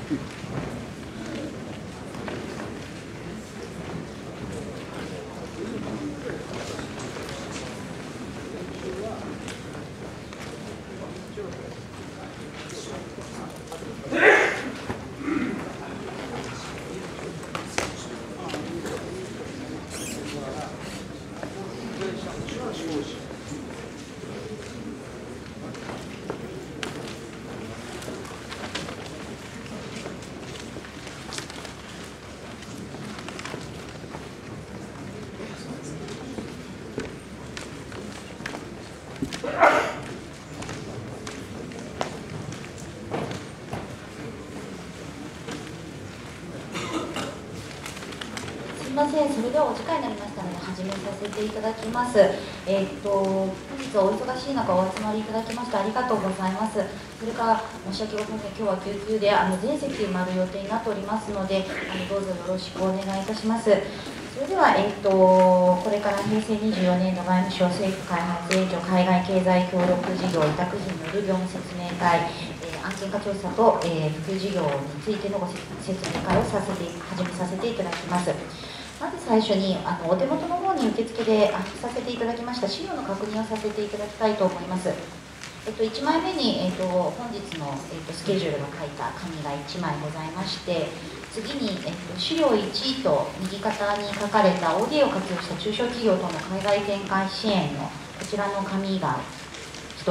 すみません、それではお時間になりましたので始めさせていただきます。本日はお忙しい中お集まりいただきましてありがとうございます。それから申し訳ございません、今日は救急で全席埋まる予定になっておりますのでどうぞよろしくお願いいたします。それでは、これから平成24年度外務省政府開発援助海外経済協力事業委託費による業務説明会、案件化調査と、普及事業についてのご説明会を始めさせていただきます。まず最初にお手元の方に受付でさせていただきました資料の確認をさせていただきたいと思います。1枚目に、本日の、スケジュールが書いた紙が1枚ございまして、次に、資料1と右肩に書かれた ODA を活用した中小企業との海外展開支援のこちらの紙が1つ、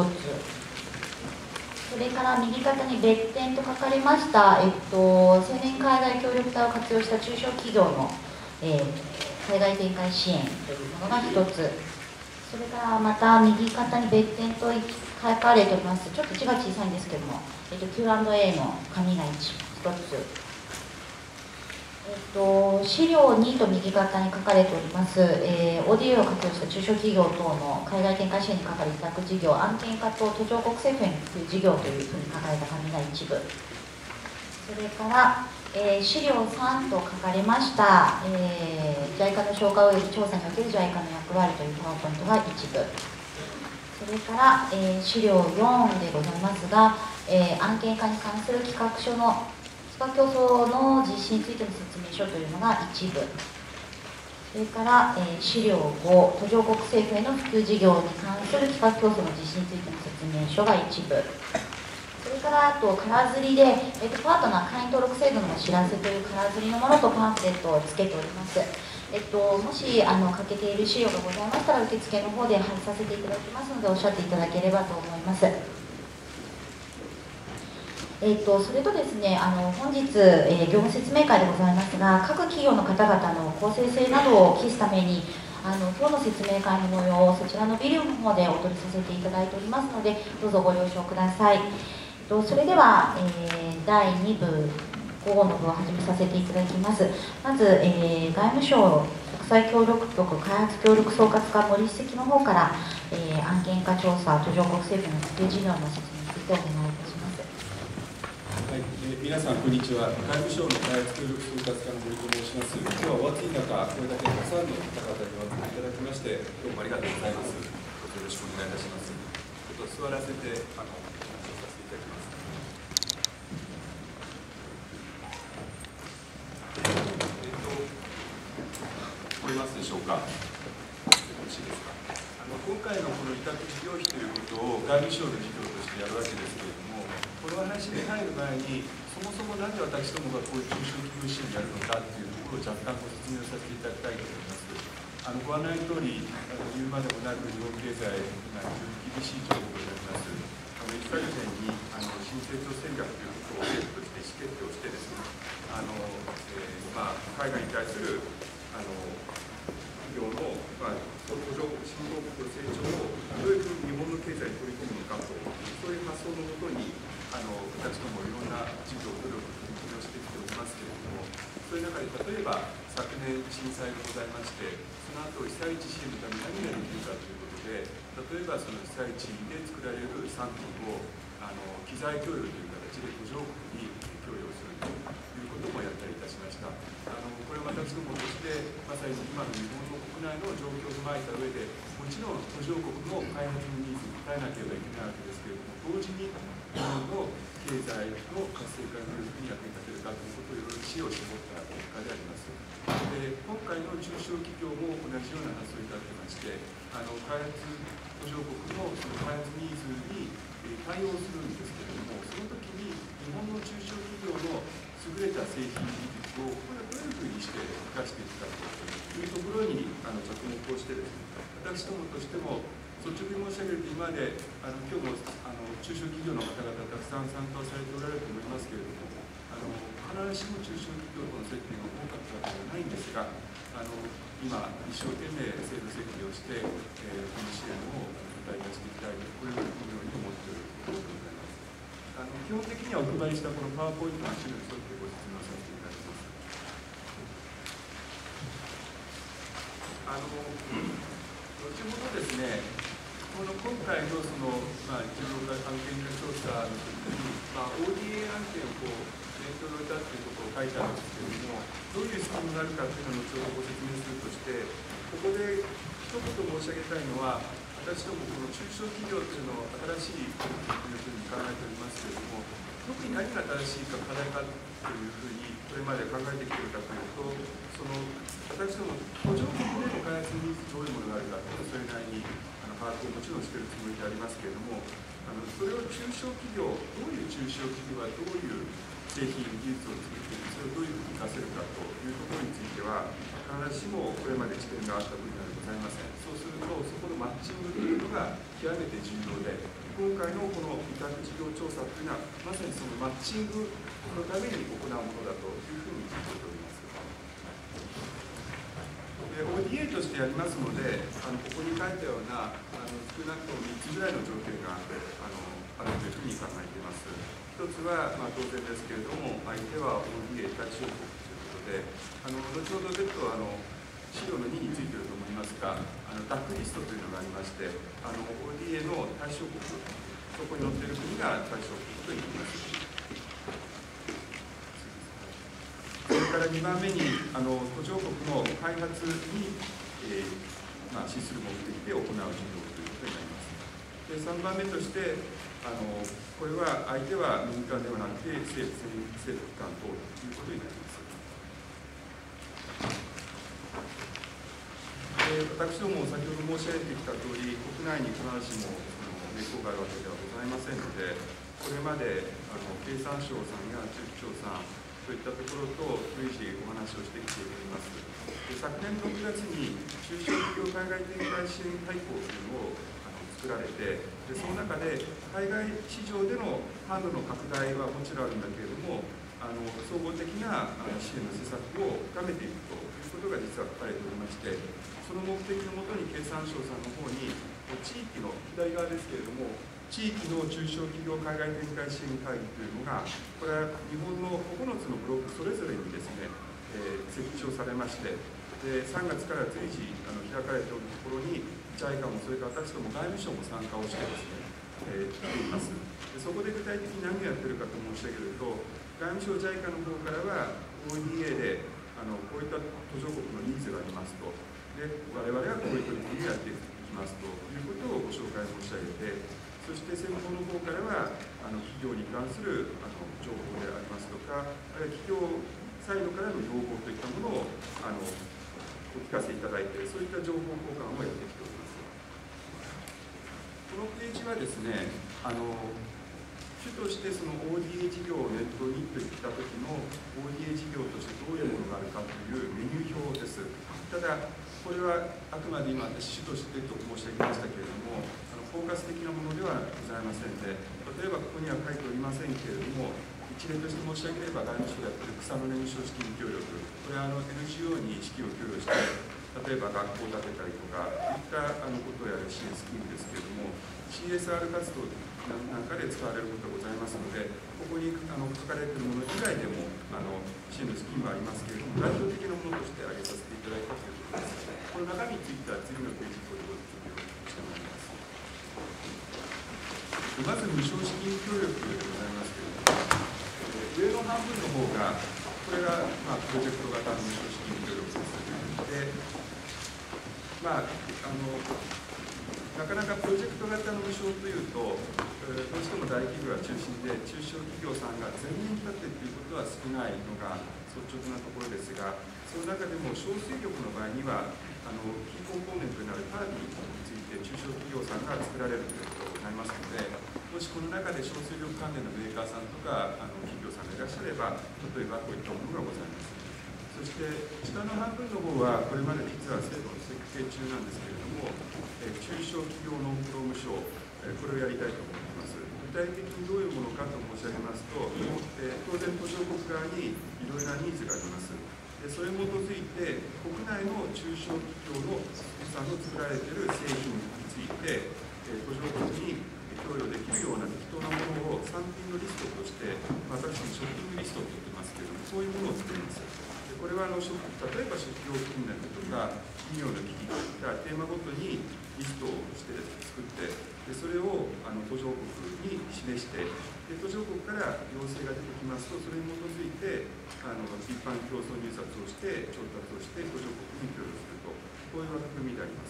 それから右肩に別点と書かれました、青年海外協力隊を活用した中小企業の海外展開支援というものが1つ、それからまた右肩に別点と書かれております、ちょっと字が小さいんですけども、Q&A の紙が1つ、資料2と右肩に書かれております、ODA を活用した中小企業等の海外展開支援にかかる委託事業、案件化と途上国政府への普及事業というふうに書かれた紙が一部、それから、資料3と書かれました、JICA の紹介及び調査における JICA の役割というパワーポイントが一部、それから、資料4でございますが、案件化に関する企画書の競争の実施についての説明書というのが一部、それから、資料5、途上国政府への普及事業に関する企画競争の実施についての説明書が一部、それからあと、カラー刷りで、パートナー会員登録制度のお知らせというカラー刷りのものとパンフレットをつけております。もし欠けている資料がございましたら、受付の方で配布させていただきますので、おっしゃっていただければと思います。それとですね、本日、業務説明会でございますが、各企業の方々の公正性などを期すために、今日の説明会の模様をそちらのビデオの方でお取りさせていただいておりますので、どうぞご了承ください。それでは、第2部、午後の部を始めさせていただきます。まず、外務省国際協力局開発協力総括課森史跡の方から、案件化調査、途上国政府の普及事業の説明についてお願いいたします。 はい、皆さんこんにちは。外務省の開発協力総括課の森と申します。今日はお暑い中、これだけたくさんの方々にお集まりいただきまして、どうもありがとうございます。どうぞよろしくお願いいたします。ちょっと座らせてお話をさせていただきます。聞こえますでしょうか。よろしいですか。今回のこの委託事業費ということを外務省の事業としてやるわけですけれども、この話に入る前に、そもそもなぜ私どもがこういう中小企業支援をやるのかというところを若干ご説明をさせていただきたいと思います。ご案内の通り、言うまでもなく日本経済、今非常に厳しい状況であります。一昨年に新成長戦略ということを政府として意思決定をしてですね、海外に対する企業の、途上国、新興国の成長をどういうふうに日本の経済に取り込むのかと、そういう発想のもとに、私どもいろんな事業、努力、取り組みをしてきておりますけれども、そういう中で例えば昨年震災がございまして、その後被災地支援のために何ができるかということで、例えばその被災地で作られる産品を機材供与という形で途上国に供与するということもやったりいたしました。これは私どもとしてまさに今の日本の国内の状況を踏まえた上で、もちろん途上国の開発のニーズに応えなければいけないわけですけれども、同時に日本の経済の活性化にどういうふうに役に立てる知恵を絞った結果であります。で、今回の中小企業も同じような発想に立ってまして、開発途上国のその開発ニーズに対応するんですけれども、その時に日本の中小企業の優れた製品技術をこれどういうふうにして生かしていくかというところに着目をしてですね、私どもとしても率直に申し上げると今まで今日も中小企業の方々たくさん参加をされておられると思いますけれども、必ずしも中小企業との接点が多かったわけではないんですが、今一生懸命制度設計をして、この支援を具体化していきたいとこのように思っているところでございます。基本的にはお配りしたこのパワーポイントの資料に沿ってご説明をさせていただきます。後ほどですね、今回のその、事業化案件化調査の時に、ODA 案件を念頭に置いたというところを書いてあるんですけれども、どういうスキームがあるかというのを後ほどご説明するとして、ここで一言申し上げたいのは、私どもこの中小企業というのを新しいというふうに考えておりますけれども、特に何が新しいか課題かというふうにこれまで考えてきているかというと、私ども途上国での開発ニーズどういうものがあるかというのをそれなりに把握をもちろんしているつもりでありますけれども、それを中小企業、どういう中小企業はどういう製品、技術を作っていく、それをどういうふうに活かせるかというところについては、必ずしもこれまで知見があった分野でございません。そうすると、そこのマッチングというのが極めて重要で、今回のこの委託事業調査というのは、まさにそのマッチングのために行うものだというふうに聞いております。ODA としてやりますので、ここに書いたような少なくとも3つぐらいの条件があるというふうに考えています。一つは、当然ですけれども、相手は ODA 対象国ということで、後ほど別途資料の2についていると思いますが、ダックリストというのがありまして、ODA の対象国、そこに載っている国が対象国と言います。それから2番目に途上国の開発に、資する目的で行う事業ということになります。で3番目としてこれは相手は民間ではなくて政府機関等ということになります。私ども先ほど申し上げてきたとおり、国内に必ずしも根っこがあるわけではございませんので、これまで経産省さんや中期庁さんといったところと随時お話をしてきております。昨年6月に中小企業海外展開支援大綱というのを作られて、その中で海外市場での販路の拡大はもちろんあるんだけれども、総合的な支援の施策を深めていくということが実は書かれておりまして、その目的のもとに経産省さんの方に地域の左側ですけれども、地域の中小企業海外展開支援会議というのが、これは日本の9つのブロックそれぞれにですね、設置をされまして、3月から随時開かれておるところに JICA もそれから私ども外務省も参加をしてですね、来ています。そこで具体的に何をやってるかと申し上げると、外務省 JICA の方からは ODA でこういった途上国のニーズがありますと、で我々はこういう取り組みをやっていきますということをご紹介申し上げて、そして専門の方からは企業に関する情報でありますとか、あるいは企業サイドからの要望といったものをお聞かせいただいて、そういった情報交換をやってきております。このページはですね、主としてその ODA 事業を念頭にといった時の ODA 事業としてどういうものがあるかというメニュー表です。ただこれはあくまで今私主としてと申し上げましたけれども、包括的なものではございませんで、例えばここには書いておりませんけれども、一例として申し上げれば外務省でやっている草の根無償資金協力、これはNGO に資金を供与して、例えば学校を建てたりとかいったことをやる支援スキームですけれども、 CSR 活動なんかで使われることがございますので、ここに書かれているもの以外でも支援のスキームはありますけれども、代表的なものとして挙げさせていただいたということです。この中身については次のページをご説明してまいります。まず無償資金協力でございますけれども、上の半分の方がこれがプロジェクト型の無償資金協力です。でなかなかプロジェクト型の無償というと、 どうしても大企業が中心で、中小企業さんが前面に立ってということは少ないのが率直なところですが、その中でも小水力の場合には、キーコンポーネントになるタービンについて中小企業さんが作られるということになりますので、もしこの中で小水力関連のメーカーさんとか企業さんがいらっしゃれば、例えばこういったものがございます。そして下の半分の方はこれまで実は制度の設計中なんですけれども、中小企業ノンプローム賞、これをやりたいと思います。具体的にどういうものかと申し上げますと、当然途上国側にいろいろなニーズがあります。それに基づいて国内の中小企業のさんの作られている製品について、途上国に供与できるような適当なものを産品のリストとして、私たちショッピングリストと言ってますけれども、そういうものを作ります。これは例えば食料品などとか企業の機器といったテーマごとにリストをして作って、それを途上国に示して、途上国から要請が出てきますと、それに基づいて一般競争入札をして調達をして途上国に供与すると、こういう枠組みであります。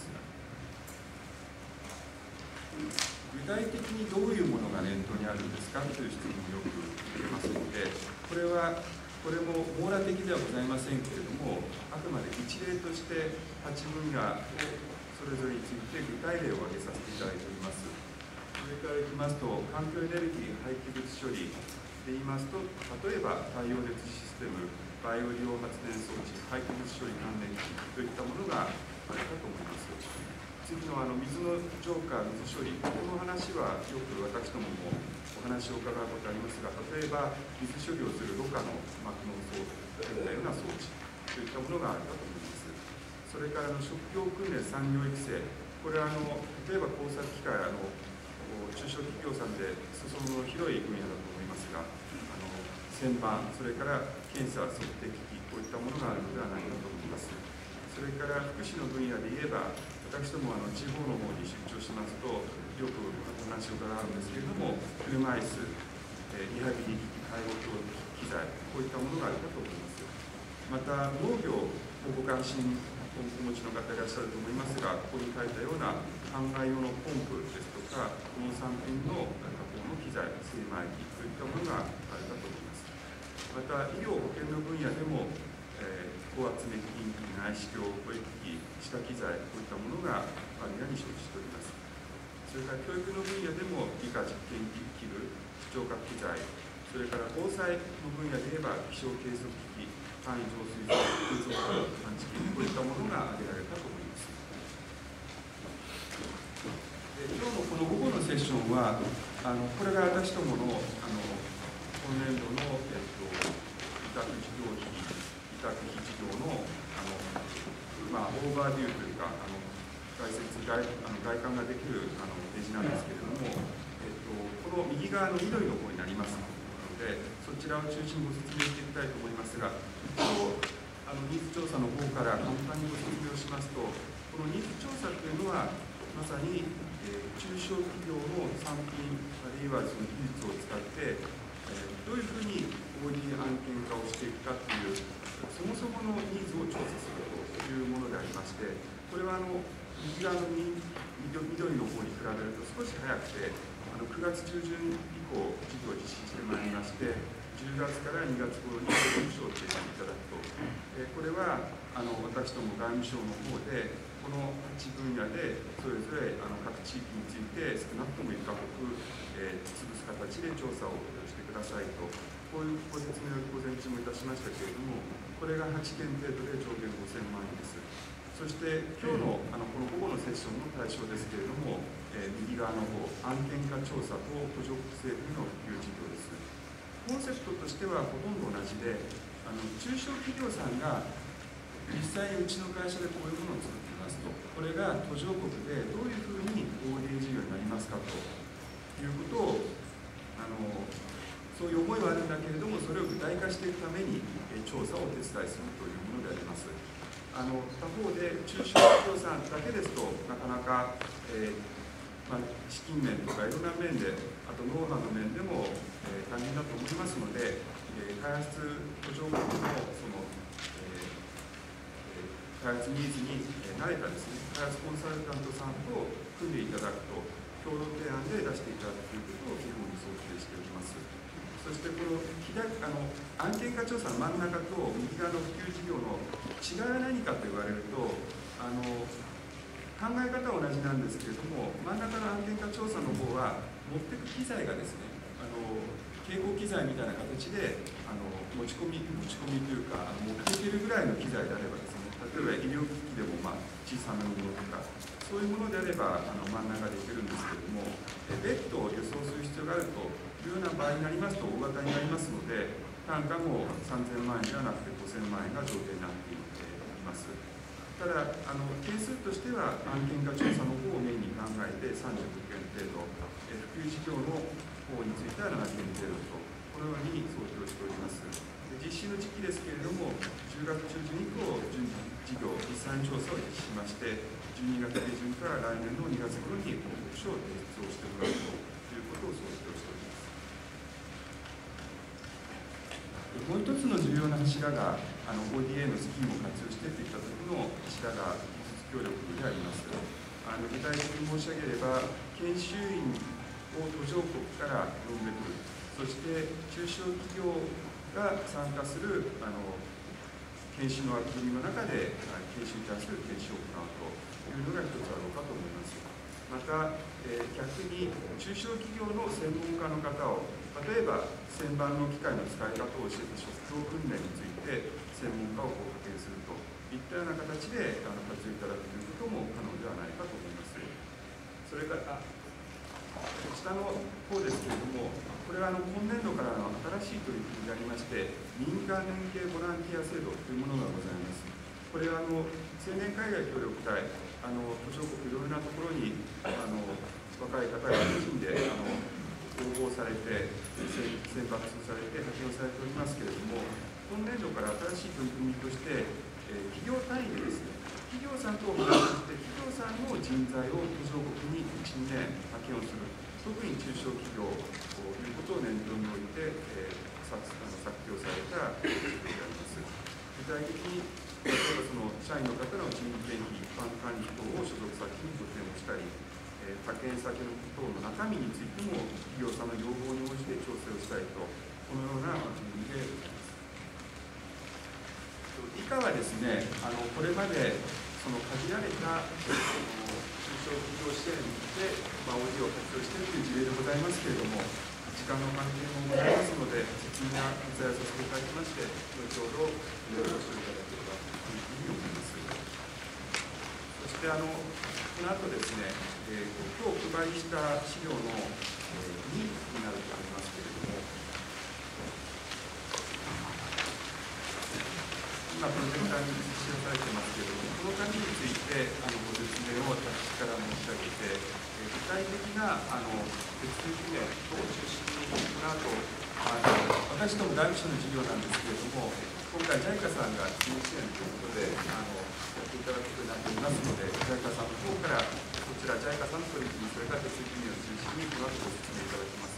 具体的にどういうものが念頭にあるんですかという質問をよく受けますので、これも網羅的ではございませんけれども、あくまで一例として8分野をそれぞれについて具体例を挙げさせていただいております。上からいきますと、環境エネルギー廃棄物処理で言いますと、例えば太陽熱システム、バイオ利用発電装置、廃棄物処理関連機器といったものがあるかと思います。次の水の浄化、水処理、この話はよく私どももお話を伺うことありますが、例えば水処理をするろ過の膜の装置といったような装置といったものがあるかと思います。それから職業訓練、産業育成、これは例えば工作機械、中小企業さんで裾野の広い分野だと思いますが、旋盤、それから検査測定機器、こういったものがあるのではないかと思います。それから福祉の分野で言えば、私ども地方の方に出張しますと、よくお話を伺うんですけれども、車椅子、リハビリ機器、介護機材、こういったものがあるかと思います。また、農業をご関心お持ちの方いらっしゃると思いますが、ここに書いたような灌漑用のポンプですとか、農産品の加工の機材、精米機といったものがあるかと思います。また、医療保険の分野でも、高圧メキン内視鏡、保育器、歯科機材、こういったものがあるように承知しております。それから教育の分野でも理科実験器具、視聴覚機材、それから防災の分野で言えば気象計測機器、簡易浄水器、空測探知機、こういったものが挙げられたと思います。今日のこの午後のセッションは、これが私どもの今年度の、委託事業費、委託費事業のオーバービューというか、外観ができるページなんですけれども、この右側の緑の方になりますので、そちらを中心にご説明していきたいと思いますが、一応ニーズ調査の方から簡単にご説明をしますと、このニーズ調査というのはまさに、中小企業の産品あるいはその技術を使ってどういうふうに OD 案件化をしていくかというそもそものニーズを調査するというものでありまして、これは右側の緑の方に比べると少し早くて、9月中旬以降事業を実施してまいりまして、10月から2月頃に外務省を提出いただくと、これは私ども外務省の方でこの8分野でそれぞれ各地域について少なくとも1カ国、潰す形で調査をしてくださいと、こういうご説明を午前中もいたしましたけれども、これが8件程度で上限5000万円です。そして今日のこの午後のセッションの対象ですけれども、右側の方、案件化調査と途上国政府の普及事業です。コンセプトとしてはほとんど同じで、中小企業さんが実際にうちの会社でこういうものを作っていますと、これが途上国でどういうふうに ODA 事業になりますかということをそういう思いはあるんだけれども、それを具体化していくために調査をお手伝いするというものであります。他方で中小企業さんだけですとなかなか、資金面とかいろんな面で、あとノウハウの面でも、大変だと思いますので、開発途上国の開発ニーズに慣れたですね、開発コンサルタントさんと組んでいただくと共同提案で出していただくということを基本に想定しております。そしてこの案件化調査の真ん中と右側の普及事業の違いは何かと言われると、考え方は同じなんですけれども、真ん中の案件化調査の方は持っていく機材がですね、携行機材みたいな形で持ち込みというか持っていけるぐらいの機材であればですね、例えば医療機器でも小さなものとかそういうものであれば真ん中でいけるんですけれども、別途輸送する必要があるというような場合になりますと大型になりますので、単価も3000万円ではなくて5000万円が上限になっています。ただ件数としては案件化調査の方をメインに考えて35件程度、普及事業の方については7件程度と、このように想定をしております。実施の時期ですけれども、10月中旬以降、順次事業実際の調査を実施しまして、12月下旬から来年の2月頃に報告書を提出をしてもらうということを想定をしております。もう一つの重要な柱がODA のスキームを活用してといった時の柱が技術協力であります。具体的に申し上げれば、研修員を途上国から呼んでくる、そして中小企業が参加する研修の枠組みの中で研修に対する研修を行うというのが一つあろうかと思います。また、逆に中小企業の専門家の方を、例えば旋盤の機械の使い方を教えて職業訓練について専門家を派遣するといったような形で活用いただくということも可能ではないかと思います。それから下の方ですけれども、これは今年度からの新しい取り組みでありまして、民間連携ボランティア制度というものがございます。これは青年海外協力隊、途上国いろいろなところに若い方が個人で応募されて、選抜されて、派遣をされておりますけれども、今年度から新しい取り組みとして、企業単位でですね、企業さんとお話しして、企業さんの人材を途上国に1、2年派遣をする、特に中小企業ということを念頭に置いて、策定された制度であります。具体的に、例えばその社員の方の人件費、一般管理等を所属先に補填をしたり、派遣先の等の中身についても企業さんの要望に応じて調整をしたいと、このような枠組みでございます。以下はですね、これまでその限られた中小企業支援で、ODA を活用しているという事例でございますけれども、時間の関係もございますので、説明は割愛させていただきまして、後ほどご了承いただければというふうに思います。そしてこの後ですね、今日お配りした資料の2になると思いますけれども、今プロジェクターに示されていますけれども、この紙についてご説明を私から申し上げて、具体的な手続き面を中心にこの後私ども外務省の事業なんですけれども、今回 JICA さんが支援ということでやっていただくことになっておりますので、 JICA さんの方からこちら JICA さんの取り組み、それから手続き面を中心にこの後ご説明いただきます。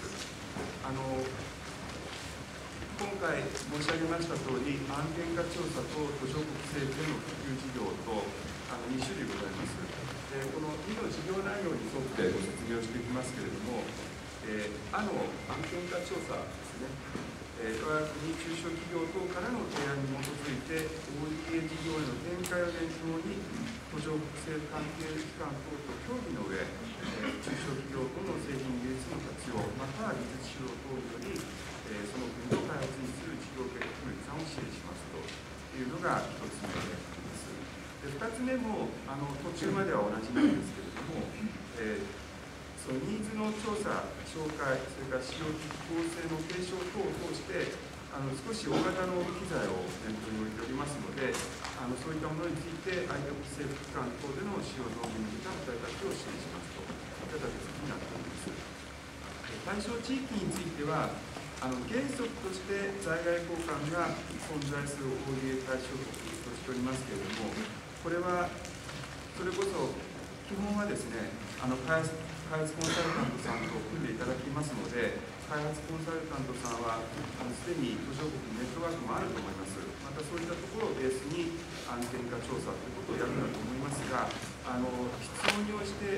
今回申し上げましたとおり、案件化調査と途上国政府への普及事業と2種類ございます。この2の事業内容に沿ってご説明をしていきますけれども、案件化調査ですね、我が国中小企業等からの提案に基づいて ODA 事業への展開を念頭に途上国政府関係機関等と協議の上、中小企業等の製品技術の活用、または技術指導等によりその国の開発にする事業計画の立案を支援しますというのが1つ目であります。2つ目も途中までは同じなんですけれども、そのニーズの調査、紹介、それから使用機構成の継承等を通して少し大型の機材を念頭に置いておりますので、そういったものについて相手国政府機関等での使用導入に向けた働きを支援しますといった形になっております。対象地域については原則として在外公館が存在する ODA 対象国としておりますけれども、これはそれこそ基本はですね、開発コンサルタントさんと組んでいただきますので、開発コンサルタントさんはすでに途上国ネットワークもあると思います。またそういったところをベースに案件化調査ということをやるんだと思いますが、必要に応じて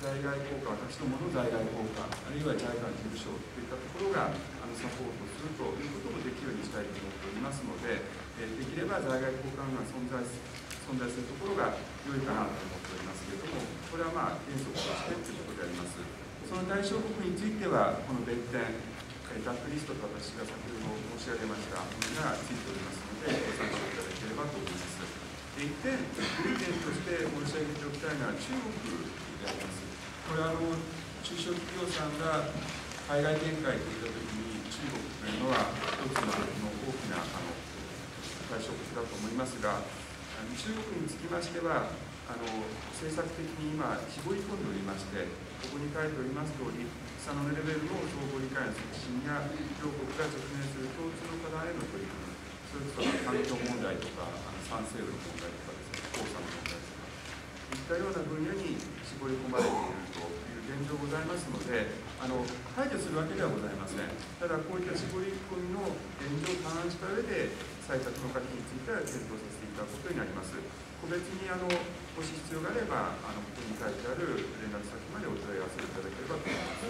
在外公館、私どもの在外公館、あるいは JICA の事務所といったところがサポートするということもできるようにしたいと思っておりますので、できれば在外公館が存在するところが良いかなと思っておりますけれども、これは原則としてということであります。その対象国については、この別点、ダックリストと私が先ほど申し上げましたものがついておりますので、ご参照いただければと思います。一点として申し上げておきたいのは中国であります。これは中小企業さんが海外展開といったときに、中国というのは一つの大きな対象国だと思いますが、中国につきましては、政策的に今、絞り込んでおりまして、ここに書いておりますとおり、下のレベルの相互理解の促進や、両国が直面する共通の課題への取り組み、それこそ環境問題とか、産生の問題とかですね、黄砂の問題とか、いったような分野に絞り込まれているという現状ございますので、排除するわけではございません。ただ、こういった絞り込みの現状を勘案した上で、採択の可否については検討させていただくことになります。個別にもし必要があれば、ここに書いてある連絡先までお問い合わせいただければと思います。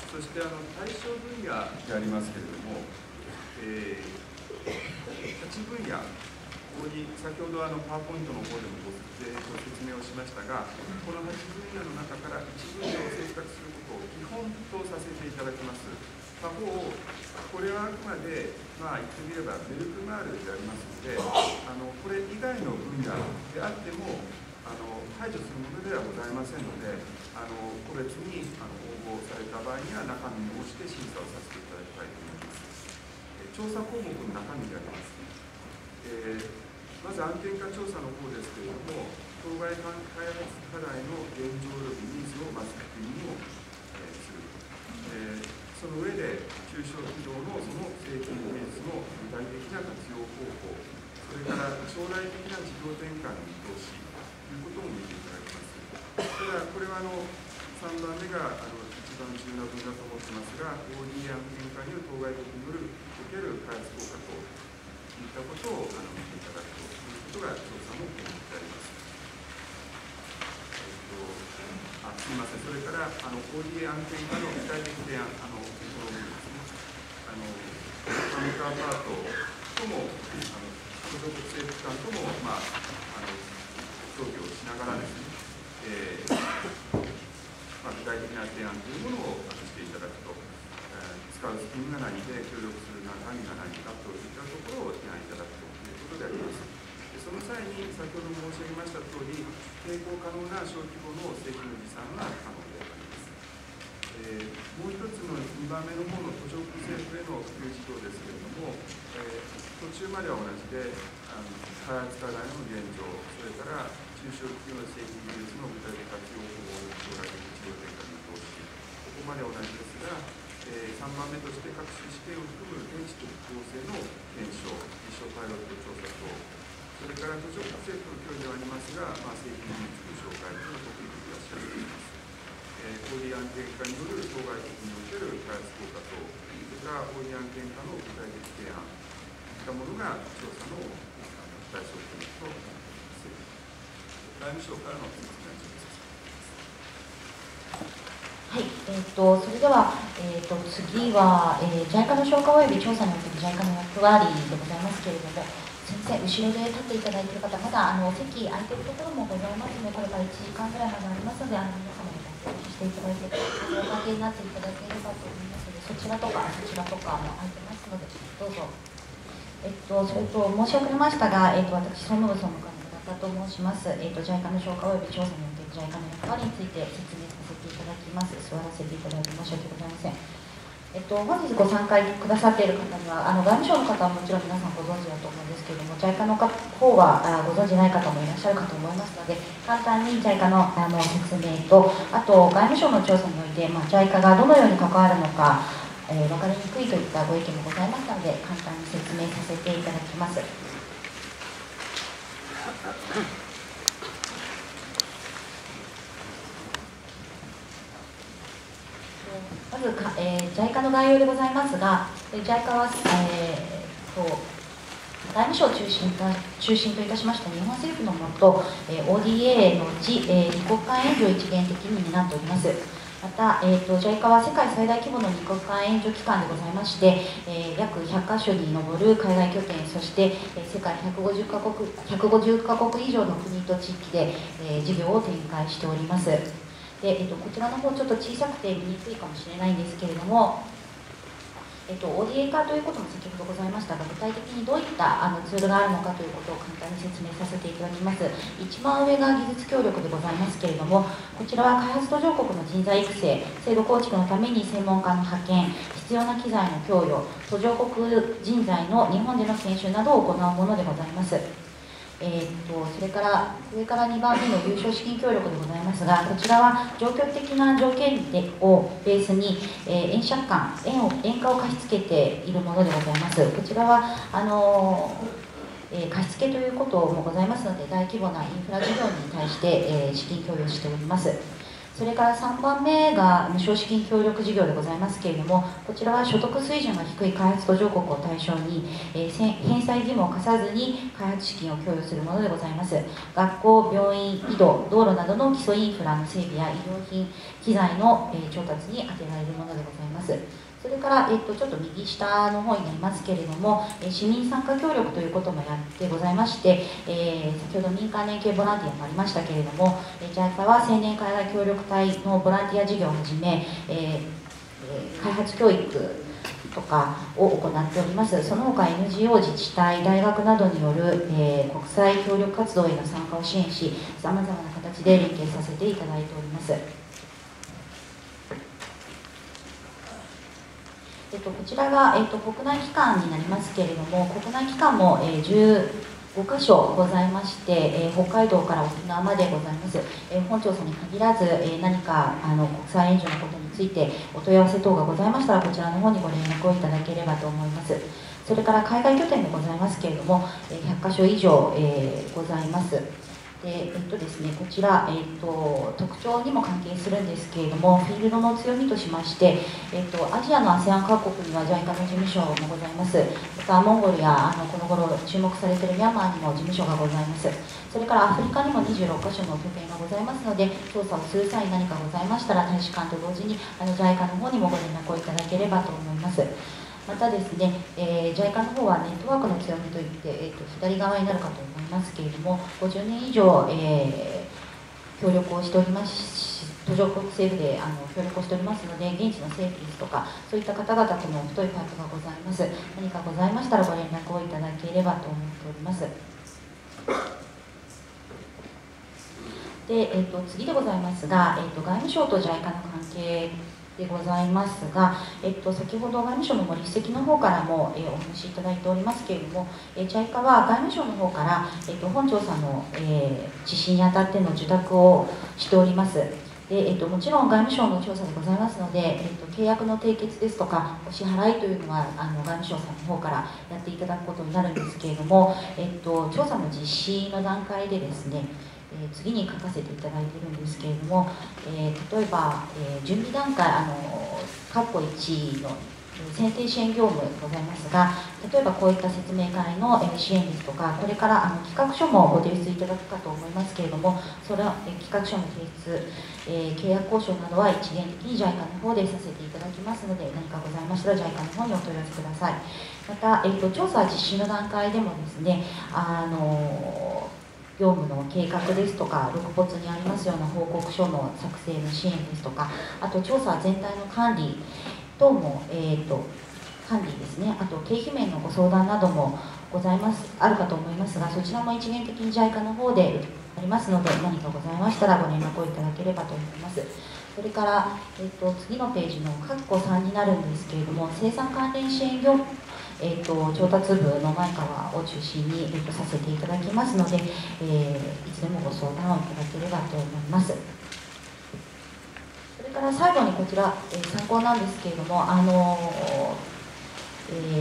そして、対象分野でありますけれども、8分野、ここに先ほどパワーポイントの方でもご説明をしましたが、この8分野の中から1分野を選択することを基本とさせていただきます。他方、これはあくまで、言ってみればベルクマールでありますので、これ以外の分野であっても、排除するものではございませんので、個別に応募された場合には中身に応じて審査をさせていただきたいと思います。調査項目の中身であります。まず案件化調査の方ですけれども、当該開発課題の現状及びニーズをまず確認をする。その上で、中小企業のその製品技術の具体的な活用方法、それから将来的な事業転換の見通しということを見ていただきます。ただ、これは3番目が一番重要な分だと思っていますが、OD 案件化による当該国による受ける開発効果といったことを見ていただくということが調査の項目であります。すみません、それから OD 案件化の具体的提案、この部分ですね、カウンターパートとも、途上国政府機関とも、協議をしながらですね、具体的な提案というものをしていただくと、使うスキームが何で、協力する範囲が何かといったところを提案いただくということであります。その際に、先ほど申し上げましたとおり、並行可能な小規模の製品の持参が可能であります。もう一つの2番目の方の途上国政府への普及事業ですけれども、途中までは同じで、開発課題の現状、それから中小企業の製品技術の具体的活用法を将来的事業転換の投資、ここまで同じですが、3番目として各種試験を含む現地特効性の検証、実証パイロット調査等、それから途上国政府の協議ではありますが、製品技術の紹介というのを特に増やしております。OD 案件化による当該国における開発効果等、それから OD 案件化の具体的提案といったものが調査の対象項目となっています。外務省からの説明をさせてはい、それでは、次は、JICA の消化及び調査における JICA の役割でございますけれども、先生、後ろで立っていただいている方、まだ席空いているところもございますので、これから1時間ぐらいまでありますので、皆様にごしていただいて、おかけになっていただければと思いますので、そちらとか、そちらとかも空いてますので、どうぞ。それと申し遅れましたが、私、総務部総務課の倉田と申します。JICA の消化及び調査における JICA の役割について説明させていただきます。座らせていただいて申し訳ございません。本日ご参加くださっている方には、外務省の方はもちろん皆さんご存知だと思うんですけれども、JICA の方はご存じない方もいらっしゃるかと思いますので、簡単に JICA の説明と、あと外務省の調査において、JICA がどのように関わるのか、分かりにくいといったご意見もございましたので、簡単に説明させていただきます。まずJICA の概要でございますが、JICA は、 外務省を中心といたしました日本政府のもと、ODA のうち、2国間援助を一元的に担っております。また、JICA は世界最大規模の2国間援助機関でございまして、約100カ所に上る海外拠点、そして、世界150カ国以上の国と地域で、事業を展開しております。で、こちらの方ちょっと小さくて見にくいかもしれないんですけれども、ODA 化ということも先ほどございましたが、具体的にどういったツールがあるのかということを簡単に説明させていただきます。一番上が技術協力でございますけれども、こちらは開発途上国の人材育成、制度構築のために専門家の派遣、必要な機材の供与、途上国人材の日本での研修などを行うものでございます。それから上から2番目の有償資金協力でございますが、こちらは状況的な条件をベースに、円借款、円価を貸し付けているものでございます。こちらは貸付ということもございますので、大規模なインフラ事業に対して、資金供与しております。それから3番目が無償資金協力事業でございますけれども、こちらは所得水準が低い開発途上国を対象に、返済義務を課さずに開発資金を供与するものでございます。学校、病院、井戸、道路などの基礎インフラの整備や医療品、機材の、調達に充てられるものでございます。それから、ちょっと右下の方になりますけれども、市民参加協力ということもやってございまして、先ほど民間連携ボランティアもありましたけれども、JICA は青年海外協力隊のボランティア事業をはじめ、開発教育とかを行っております。その他 NGO、自治体、大学などによる、国際協力活動への参加を支援し、さまざまな形で連携させていただいております。こちらが、国内機関になりますけれども、国内機関も、15カ所ございまして、北海道から沖縄までございます。本調査に限らず、何か国際援助のことについてお問い合わせ等がございましたら、こちらの方にご連絡をいただければと思います。それから海外拠点でございますけれども、100カ所以上、ございます。でですね、こちら、特徴にも関係するんですけれども、フィールドの強みとしまして、アジアの ASEAN 各国には JICA の事務所もございます。またモンゴルやこの頃注目されているミャンマーにも事務所がございます。それからアフリカにも26カ所の拠点がございますので、調査をする際に何かございましたら、大使館と同時にJICA の方にもご連絡をいただければと思います。またですね、JICA の方はネットワークの強みといって、左側になるかと思いますけれども、50年以上、協力をしておりますし、途上国政府で協力をしておりますので、現地の政府ですとか、そういった方々との太いパイプがございます。何かございましたらご連絡をいただければと思っております。で、次でございますが、外務省と JICA の関係でございますが、先ほど外務省の森筆の方からも、お話しいただいておりますけれども、JICA は外務省の方から、本調査の、実施にあたっての受託をしております。でもちろん外務省の調査でございますので、契約の締結ですとかお支払いというのは外務省さんの方からやっていただくことになるんですけれども、調査の実施の段階でですね、次に書かせていただいているんですけれども、例えば、準備段階括弧1の選定支援業務でございますが、例えばこういった説明会の支援ですとか、これから企画書もご提出いただくかと思いますけれども、それは企画書の提出、契約交渉などは一元的に JICA の方でさせていただきますので、何かございましたら JICA の方にお問い合わせください。また、調査実施の段階でもですね、業務の計画ですとか、6ポツにありますような報告書の作成の支援ですとか、あと調査全体の管理等も、管理ですね、あと経費面のご相談などもあるかと思いますが、そちらも一元的に JICA の方でありますので、何かございましたらご連絡をいただければと思います。それから、次のページの括弧3になるんですけれども、生産関連支援業調達部の前川を中心に、させていただきますので、いつでもご相談をいただければと思います。それから最後にこちら、参考なんですけれども、中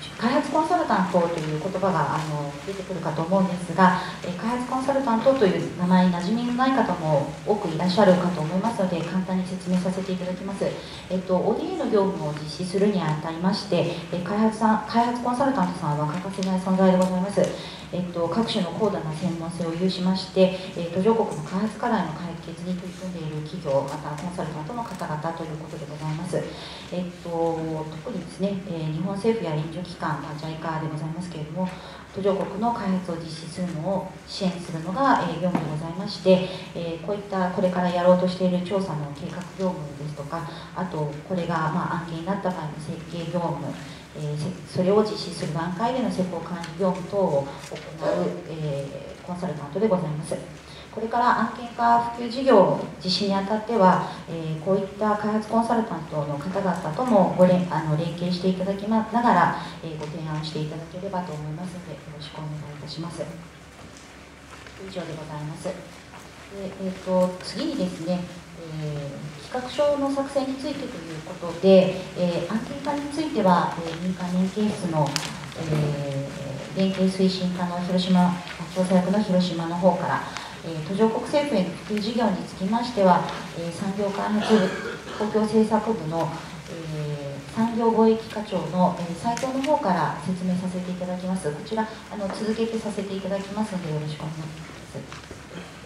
開発コンサルタントという言葉が出てくるかと思うんですが、開発コンサルタントという名前に馴染みのない方も多くいらっしゃるかと思いますので、簡単に説明させていただきます。ODA の業務を実施するにあたりまして、開発コンサルタントさんは欠かせない存在でございます。各種の高度な専門性を有しまして、途上国の開発課題の解決に取り組んでいる企業、またコンサルタントの方々ということでございます。特にですね、日本政府や援助機関、JICA でございますけれども、途上国の開発を実施するのを支援するのが業務でございまして、こういったこれからやろうとしている調査の計画業務ですとか、あとこれが案件になった場合の設計業務、それを実施する段階での施工管理業務等を行う、コンサルタントでございます。これから案件化普及事業実施にあたっては、こういった開発コンサルタントの方々とも連携していただきながら、ご提案していただければと思いますので、よろしくお願いいたします。以上でございます。次にですね、企画書の作成についてということで、案件化については、民間連携室の、連携推進課の広島調査役の広島の方から、途上国政府への普及事業につきましては、産業開発部公共政策部の、産業貿易課長の斉藤の方から説明させていただきます。こちら続けてさせていただきますので、よろしくお願いします。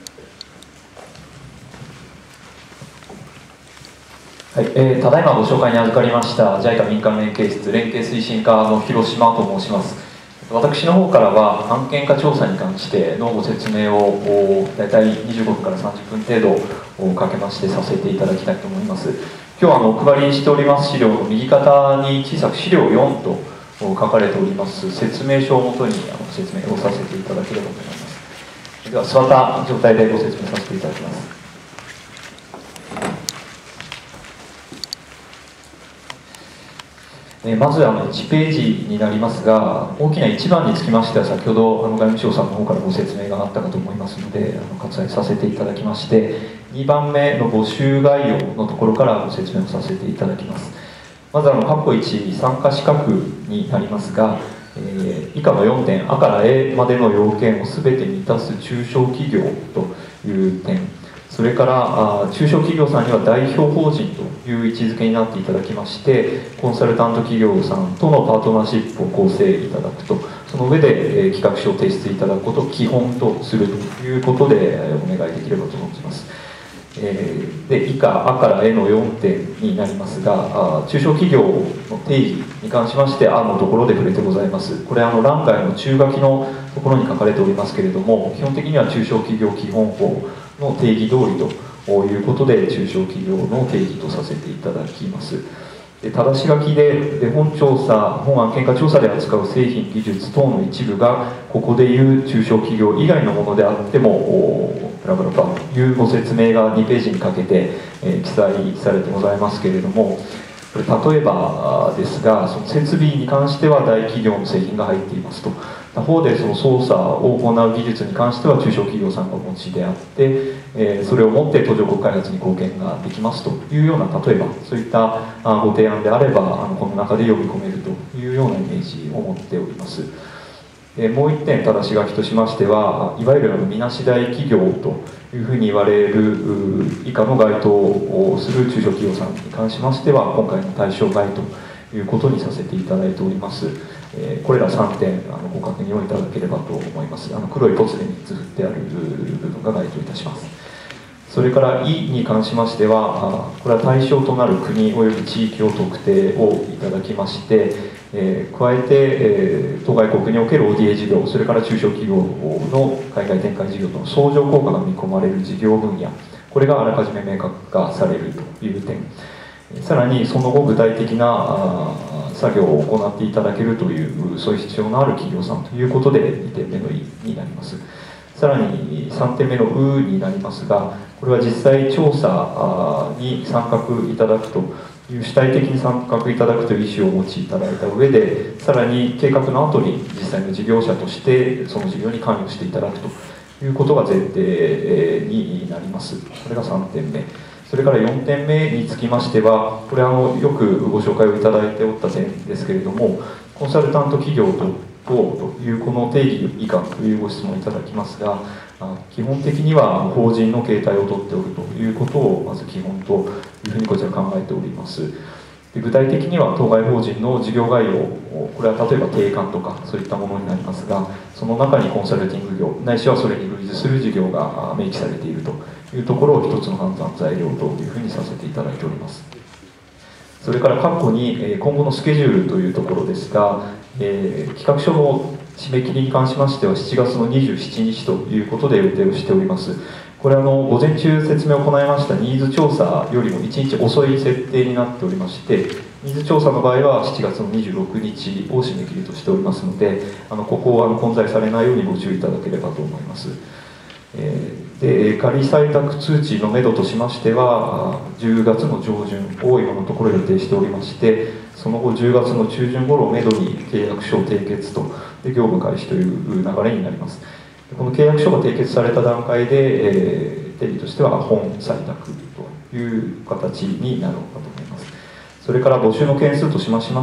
はい、ただいまご紹介に預かりました JICA 民間連携室連携推進課の広島と申します。私の方からは案件化調査に関してのご説明を大体25分から30分程度かけましてさせていただきたいと思います。今日お配りしております資料の右肩に小さく資料4と書かれております説明書をもとに説明をさせていただければと思います。では座った状態でご説明させていただきます。まず1ページになりますが、大きな1番につきましては先ほど外務省さんの方からご説明があったかと思いますので割愛させていただきまして、2番目の募集概要のところからご説明をさせていただきます。まず括弧1参加資格になりますが、以下の4点あから A までの要件を全て満たす中小企業という点、それから中小企業さんには代表法人という位置づけになっていただきまして、コンサルタント企業さんとのパートナーシップを構成いただくと、その上で企画書を提出いただくことを基本とするということでお願いできればと思います。で以下あからえの4点になりますが、中小企業の定義に関しましてあのところで触れてございます。これ欄外の中書きのところに書かれておりますけれども、基本的には中小企業基本法の定義通りということで中小企業の定義とさせていただきます。で正し書きで本案件化調査で扱う製品技術等の一部がここでいう中小企業以外のものであってもブラブラというご説明が2ページにかけて、記載されてございますけれども、これ例えばですがその設備に関しては大企業の製品が入っていますと、他方でその操作を行う技術に関しては中小企業さんがお持ちであって、それをもって途上国開発に貢献ができますというような、例えばそういったご提案であればこの中で呼び込めるというようなイメージを持っております。もう1点正し書きとしましては、いわゆるみなし大企業というふうに言われる以下の該当をする中小企業さんに関しましては今回の対象外ということにさせていただいております。これら3点ご確認をいただければと思います。黒いポツで3つ振ってある部分が該当いたします。それから「い」に関しましてはこれは対象となる国および地域を特定をいただきまして、加えて、当該国における ODA 事業、それから中小企業の海外展開事業との相乗効果が見込まれる事業分野、これがあらかじめ明確化されるという点、さらにその後具体的な作業を行っていただけるという、そういう必要のある企業さんということで2点目の「い」になります。さらに3点目の「う」になりますが、これは実際調査に参画いただくという主体的に参画いただくという意思をお持ちいただいた上で、さらに計画の後に実際の事業者としてその事業に関与していただくということが前提になります。これが3点目。それから4点目につきましては、これよくご紹介をいただいておった点ですけれども、 コンサルタント企業というこの定義以下というご質問をいただきますが、基本的には法人の形態をとっておるということをまず基本というふうにこちら考えております。で具体的には当該法人の事業概要を、これは例えば定款とかそういったものになりますが、その中にコンサルティング業ないしはそれに類似する事業が明記されているというところを一つの判断材料というふうにさせていただいております。それから括弧に今後のスケジュールというところですが、企画書の締め切りに関しましては7月の27日ということで予定をしております。これ午前中説明を行いましたニーズ調査よりも1日遅い設定になっておりまして、ニーズ調査の場合は7月の26日を締め切りとしておりますので、ここを混在されないようにご注意いただければと思います。で仮採択通知のめどとしましては10月の上旬を今のところ予定しておりまして、その後10月の中旬頃をめどに契約書を締結とで業務開始という流れになります。この契約書が締結された段階で、定義としては本採択という形になろうかと思います。それから募集の件数としまして、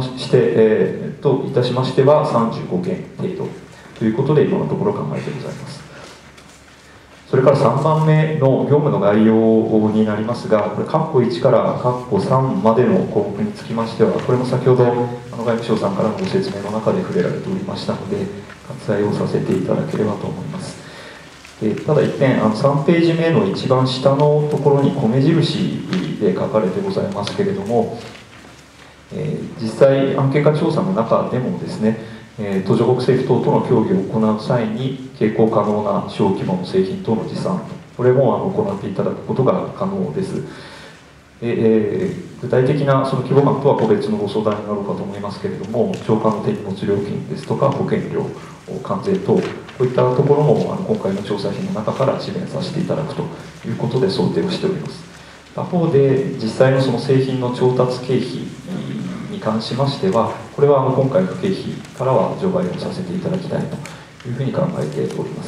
といたしましては35件程度ということで今のところ考えてございます。それから3番目の業務の概要になりますが、これ括弧1から括弧3までの項目につきましては、これも先ほど外務省さんからのご説明の中で触れられておりましたので、割愛をさせていただければと思います。ただ一点、3ページ目の一番下のところに米印で書かれてございますけれども、実際案件化調査の中でもですね、途上国政府等との協議を行う際に携行可能な小規模の製品等の持参、これも行っていただくことが可能です。具体的なその規模感とは個別のご相談になろうかと思いますけれども、長官の手荷物料金ですとか保険料、関税等、こういったところも今回の調査費の中から支援させていただくということで想定をしております。他方で実際のその製品の調達経費に関しましては、これは今回の経費からは除外をさせていただきたいというふうに考えております。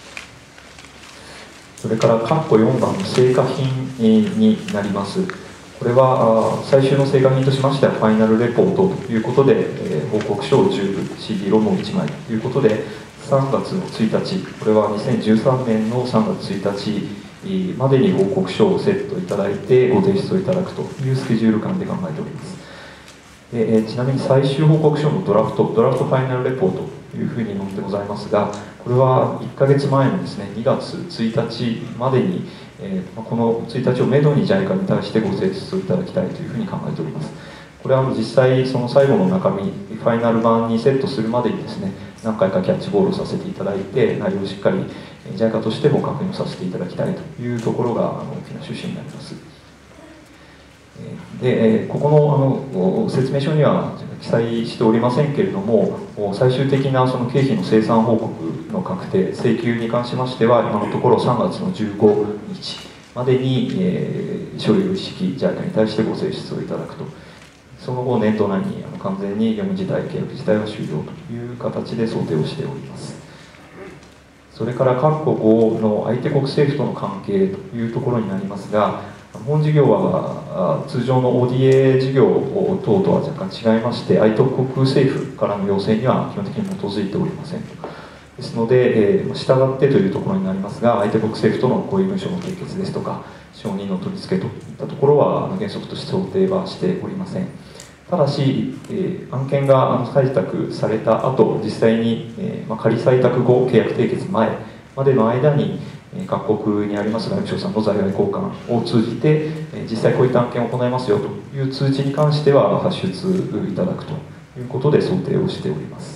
それから括弧4番の成果品になります。これは最終の成果品としましてはファイナルレポートということで、報告書を10部 CD ロムを1枚ということで3月の1日、これは2013年の3月1日までに報告書をセットいただいてご提出をいただくというスケジュール感で考えております。ちなみに最終報告書のドラフトファイナルレポートというふうに載ってございますが、これは1ヶ月前のですね2月1日までに、この1日をめどに JICA に対してご提出をいただきたいというふうに考えております。これは実際その最後の中身ファイナル版にセットするまでにですね何回かキャッチボールをさせていただいて、内容をしっかり JICA としても確認させていただきたいというところが大きな趣旨になります。でここの説明書には記載しておりませんけれども、最終的なその経費の精算報告の確定請求に関しましては今のところ3月の15日までに、書類を一式 JICA に対してご提出をいただくと、その後年度内に完全に業務自体契約自体は終了という形で想定をしております。それから括弧5の相手国政府との関係というところになりますが、本事業は通常の ODA 事業等とは若干違いまして、相手国政府からの要請には基本的に基づいておりません。ですので、従ってというところになりますが、相手国政府との合意文書の締結ですとか、承認の取り付けといったところは原則として想定はしておりません。ただし、案件が採択された後、実際に仮採択後、契約締結前までの間に、各国にあります外務省さんの在外公館を通じて、実際こういった案件を行いますよという通知に関しては発出いただくということで想定をしております。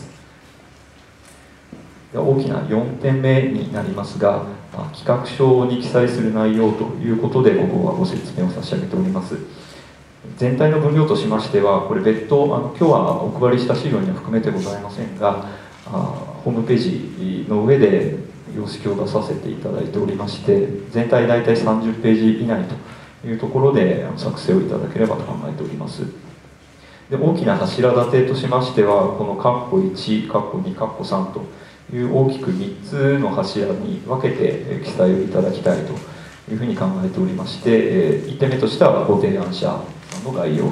大きな4点目になりますが、企画書に記載する内容ということでここはご説明を差し上げております。全体の分量としましては、これ別途今日はお配りした資料には含めてございませんが、ホームページの上で様式を出させていただいておりまして、全体大体30ページ以内というところで作成をいただければと考えております。で大きな柱立てとしましては、この括弧1、括弧2、括弧3という大きく3つの柱に分けて記載をいただきたいというふうに考えておりまして、1点目としてはご提案者の概要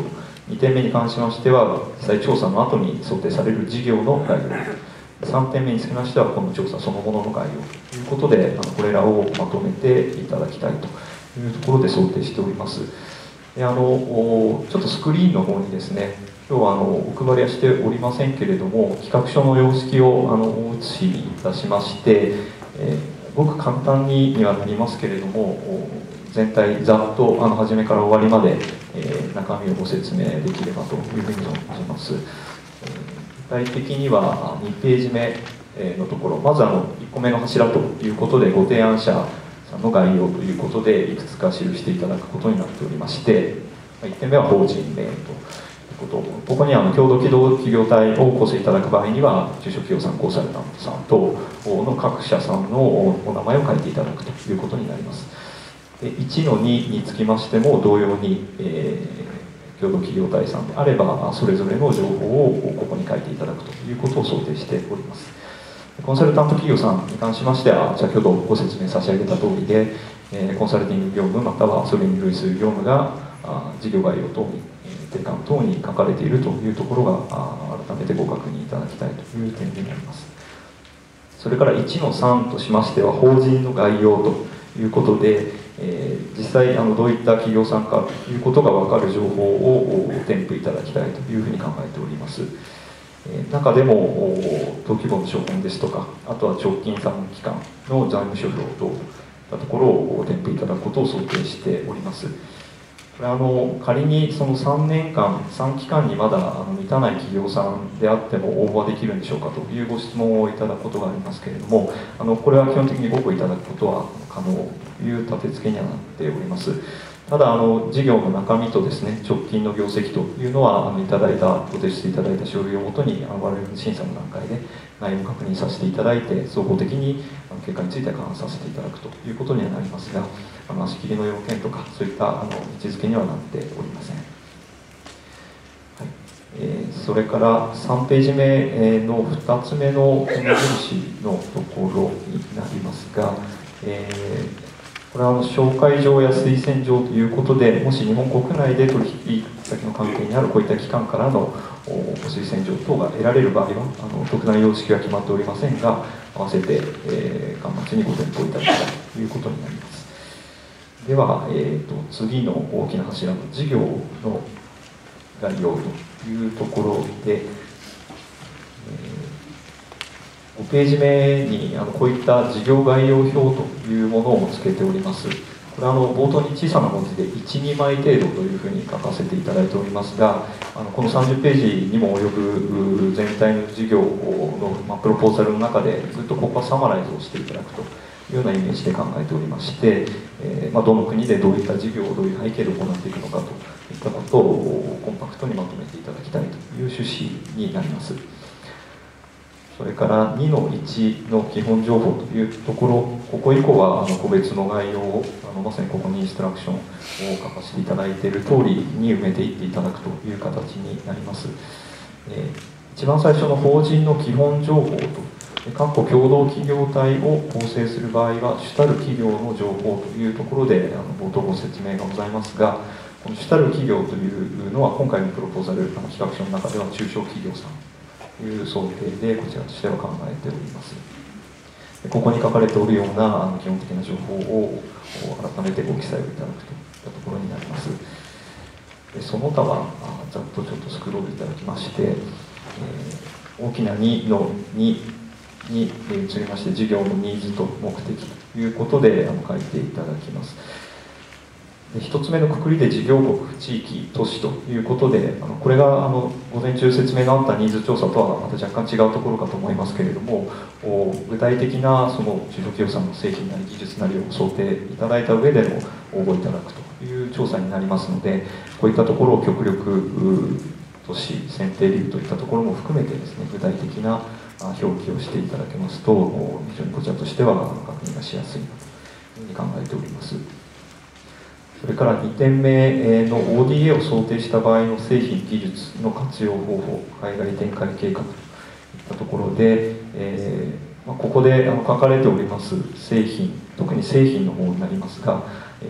2点目に関しましては実際調査の後に想定される事業の概要、3点目につきましてはこの調査そのものの概要ということでこれらをまとめていただきたいというところで想定しております。でちょっとスクリーンの方にですね、今日はお配りはしておりませんけれども、企画書の様式をお写しいたしまして、ごく簡単にはなりますけれども、全体ざっと初めから終わりまで、中身をご説明できればというふうに思います。具体的には2ページ目のところ、まず1個目の柱ということでご提案者さんの概要ということでいくつか記していただくことになっておりまして、1点目は法人名ということ、ここに共同企業体を構成いただく場合には中小企業さんコンサルタントさん等の各社さんのお名前を書いていただくということになります。で1の2につきましても同様に、共同企業体さんであればそれぞれの情報をここに書いていただくということを想定しております。コンサルタント企業さんに関しましては先ほどご説明差し上げた通りで、コンサルティング業務またはそれに類する業務が事業概要等に定款等に書かれているというところが改めてご確認いただきたいという点になります。それから1の3としましては法人の概要ということで、実際どういった企業さんかということが分かる情報を添付いただきたいというふうに考えております。中でも登記簿の処分ですとか、あとは直近3期間の財務諸表といったところを添付いただくことを想定しております。これ仮にその3年間3期間にまだ満たない企業さんであっても応募はできるんでしょうかというご質問をいただくことがありますけれども、これは基本的にご応募いただくことは可能という立て付けにはなっております。ただ事業の中身とですね、直近の業績というのはいただいたご提出いただいた書類をもとに我々の審査の段階で内容を確認させていただいて総合的に結果については勘案させていただくということにはなりますが、足切りの要件とかそういった位置づけにはなっておりません。はい、それから3ページ目の2つ目の目印のところになりますが、これは紹介状や推薦状ということで、もし日本国内で取引先の関係にあるこういった機関からの推薦状等が得られる場合は特段様式は決まっておりませんが、合わせて端末にご添付いただきたいということになります。では、次の大きな柱の事業の概要というところで、5ページ目にこういった事業概要表というものをつけております。これは冒頭に小さな文字で1、2枚程度というふうに書かせていただいておりますが、この30ページにも及ぶ全体の事業のプロポーザルの中でずっとここはサマライズをしていただくというようなイメージで考えておりまして、どの国でどういった事業をどういう背景で行っていくのかといったことをコンパクトにまとめていただきたいという趣旨になります。それから2の1の基本情報というところ、ここ以降は個別の概要をまさにここにインストラクションを書かせていただいている通りに埋めていっていただくという形になります。一番最初の法人の基本情報と共同企業体を構成する場合は主たる企業の情報というところで冒頭ご説明がございますが、この主たる企業というのは今回のプロポーザル企画書の中では中小企業さんという想定でこちらとしては考えております。ここに書かれておるような基本的な情報を改めてご記載をいただくといったところになります。その他はざっとちょっとスクロールいただきまして、大きな2の2に移りまして事業のニーズと目的ということで書いていただきます。1つ目の括りで事業国、地域、都市ということで、これが午前中説明があったニーズ調査とはまた若干違うところかと思いますけれども、具体的なその中小企業さんの製品なり技術なりを想定いただいた上での応募いただくという調査になりますので、こういったところを極力都市選定理由といったところも含めてですね、具体的な表記をしていただけますと非常にこちらとしては確認がしやすいというふうに考えております。それから2点目の ODA を想定した場合の製品技術の活用方法、海外展開計画といったところで、ここで書かれております製品、特に製品の方になりますが、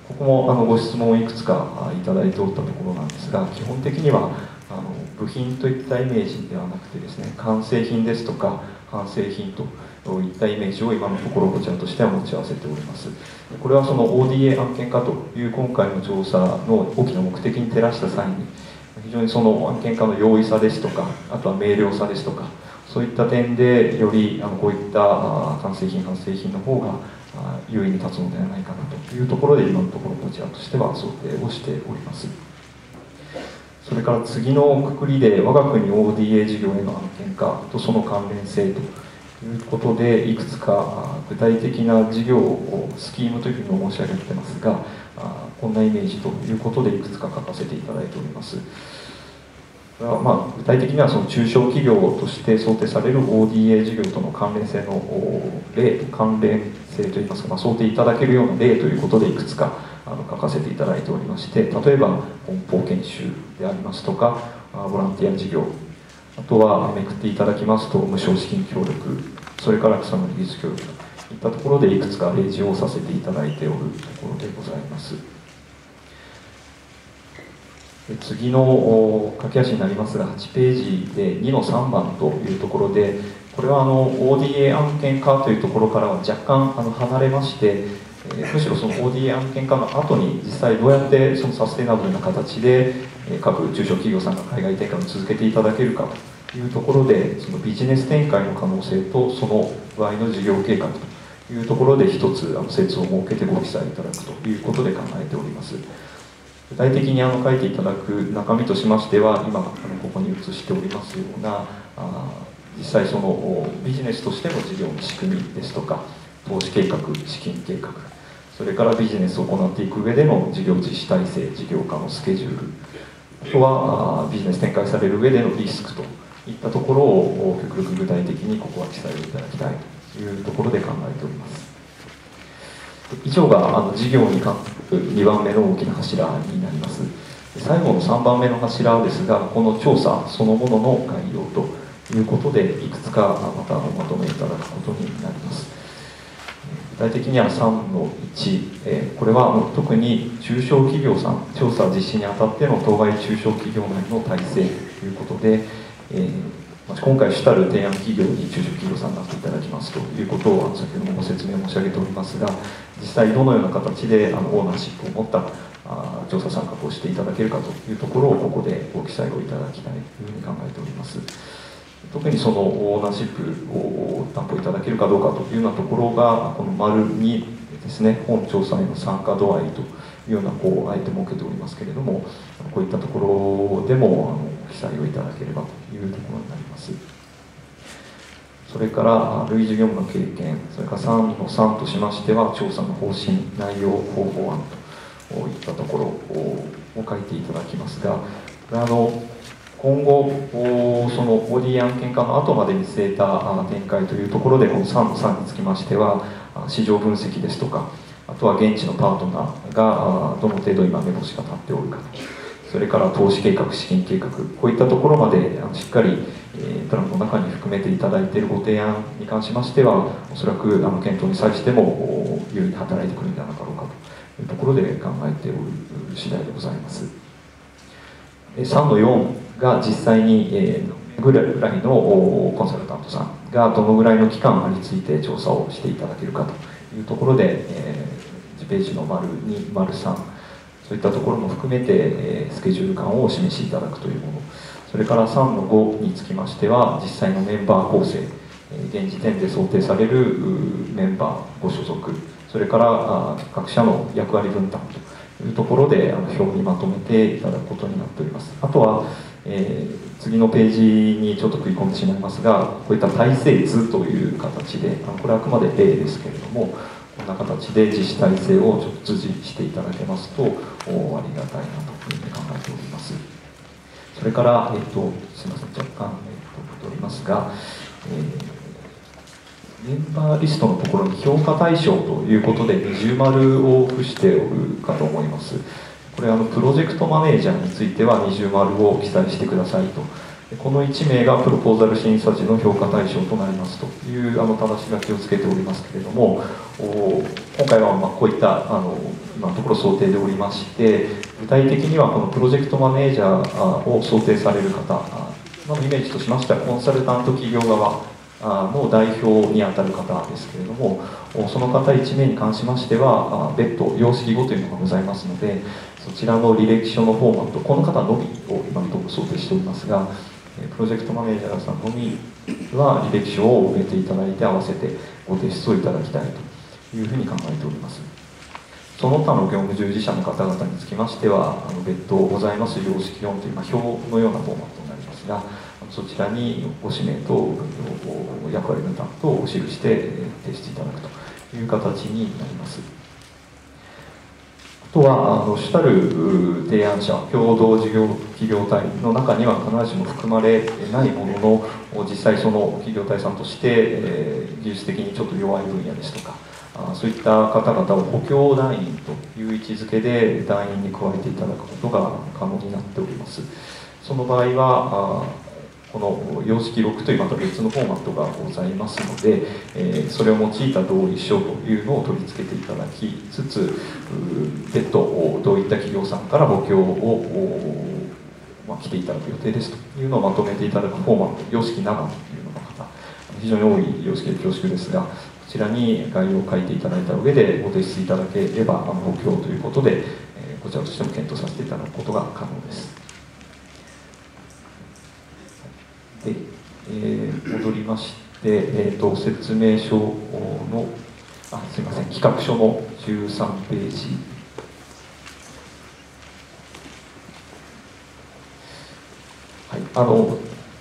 ここもご質問をいくつかいただいておったところなんですが、基本的には部品といったイメージではなくてですね、完成品ですとか半製品といったイメージを今のところこちらとしては持ち合わせております。これはその ODA 案件化という今回の調査の大きな目的に照らした際に、非常にその案件化の容易さですとか、あとは明瞭さですとか、そういった点でよりこういった完成品半製品の方が優位に立つのではないかなというところで、今のところこちらとしては想定をしております。それから次のくくりで、我が国 ODA 事業への案件化とその関連性ということで、いくつか具体的な事業をスキームというふうに申し上げてますが、こんなイメージということでいくつか書かせていただいております。具体的にはその中小企業として想定される ODA 事業との関連性の例、関連性といいますか、想定いただけるような例ということでいくつか書かせていただいておりまして、例えば本邦研修でありますとか、ボランティア事業、あとはめくっていただきますと無償資金協力、それから草の技術協力といったところでいくつか例示をさせていただいておるところでございます。次の駆け足になりますが、8ページで2の3番というところで、これはODA 案件化というところからは若干離れまして、むしろその ODA 案件化の後に実際どうやってそのサステナブルな形で各中小企業さんが海外展開を続けていただけるかというところで、そのビジネス展開の可能性とその場合の事業計画というところで一つ説を設けてご記載いただくということで考えております。具体的に書いていただく中身としましては、今ここに映しておりますような実際そのビジネスとしての事業の仕組みですとか、投資計画、資金計画、それからビジネスを行っていく上での事業実施体制、事業化のスケジュール、あとはビジネス展開される上でのリスクといったところを極力具体的にここは記載をいただきたいというところで考えております。以上が事業に関する2番目の大きな柱になります。最後の3番目の柱ですが、この調査そのものの概要ということでいくつかまたおまとめいただくことになります。具体的には3の1、これは特に中小企業さん、調査実施にあたっての当該中小企業内の体制ということで、今回主たる提案企業に中小企業さんになっていただきますということを先ほどもご説明申し上げておりますが、実際どのような形でオーナーシップを持った調査参画をしていただけるかというところをここでご記載をいただきたいというふうに考えております。特にそのオーナーシップを担保いただけるかどうかというようなところが、この丸にですね、本調査への参加度合いというようなあえて設けておりますけれども、こういったところでも記載をいただければというところになります。それから類似業務の経験、それから3の3としましては、調査の方針、内容、方法案といったところを書いていただきますが、今後、その ODA 案件化の後まで見据えた展開というところで、この3の3につきましては、市場分析ですとか、あとは現地のパートナーがどの程度今目星が立っておるかと、それから投資計画、資金計画、こういったところまでしっかりプランの中に含めていただいているご提案に関しましては、おそらく検討に際しても有利に働いてくるんではなかろうかというところで考えておる次第でございます。3の4が実際にぐらいのコンサルタントさんがどのぐらいの期間について調査をしていただけるかというところで、1ページの丸2、丸3、そういったところも含めてスケジュール感をお示しいただくというもの、それから3の5につきましては、実際のメンバー構成、現時点で想定されるメンバーご所属、それから各社の役割分担というところで表にまとめていただくことになっております。あとは、次のページにちょっと食い込んでしまいますが、こういった体制図という形で、これはあくまで例ですけれども、こんな形で実施体制をちょっと図示していただけますとありがたいなというふうに考えております。それから、すみません、若干、戻りますが、メンバーリストのところに評価対象ということで二重丸を付しておるかと思います。これプロジェクトマネージャーについては二重丸を記載してくださいとこの1名がプロポーザル審査時の評価対象となりますという正し書きをつけておりますけれども、今回はこういった今のところ想定でおりまして、具体的にはこのプロジェクトマネージャーを想定される方のイメージとしましては、コンサルタント企業側の代表にあたる方ですけれども、その方1名に関しましては別途様式語というのがございますので、そちらの履歴書のフォーマット、この方のみを今のところ想定しておりますが、プロジェクトマネージャーさんのみは履歴書を埋めていただいて合わせてご提出をいただきたいというふうに考えております。その他の業務従事者の方々につきましては別途ございます様式4という表のようなフォーマットになりますが、そちらにご氏名と役割分担等を記して提出いただくという形になります。あとは主たる提案者、共同事業企業体の中には必ずしも含まれないものの、実際その企業体さんとして技術的にちょっと弱い分野ですとか、そういった方々を補強団員という位置づけで団員に加えていただくことが可能になっております。その場合はこの様式6というまた別のフォーマットがございますので、それを用いた同意書というのを取り付けていただきつつ、別途どういった企業さんから補強を来ていただく予定ですというのをまとめていただくフォーマット、様式7というのが非常に多い様式で恐縮ですが、こちらに概要を書いていただいた上でご提出いただければ補強ということで、こちらとしても検討させていただくことが可能です。で戻りまして、説明書のすいません、企画書の13ページ、はい、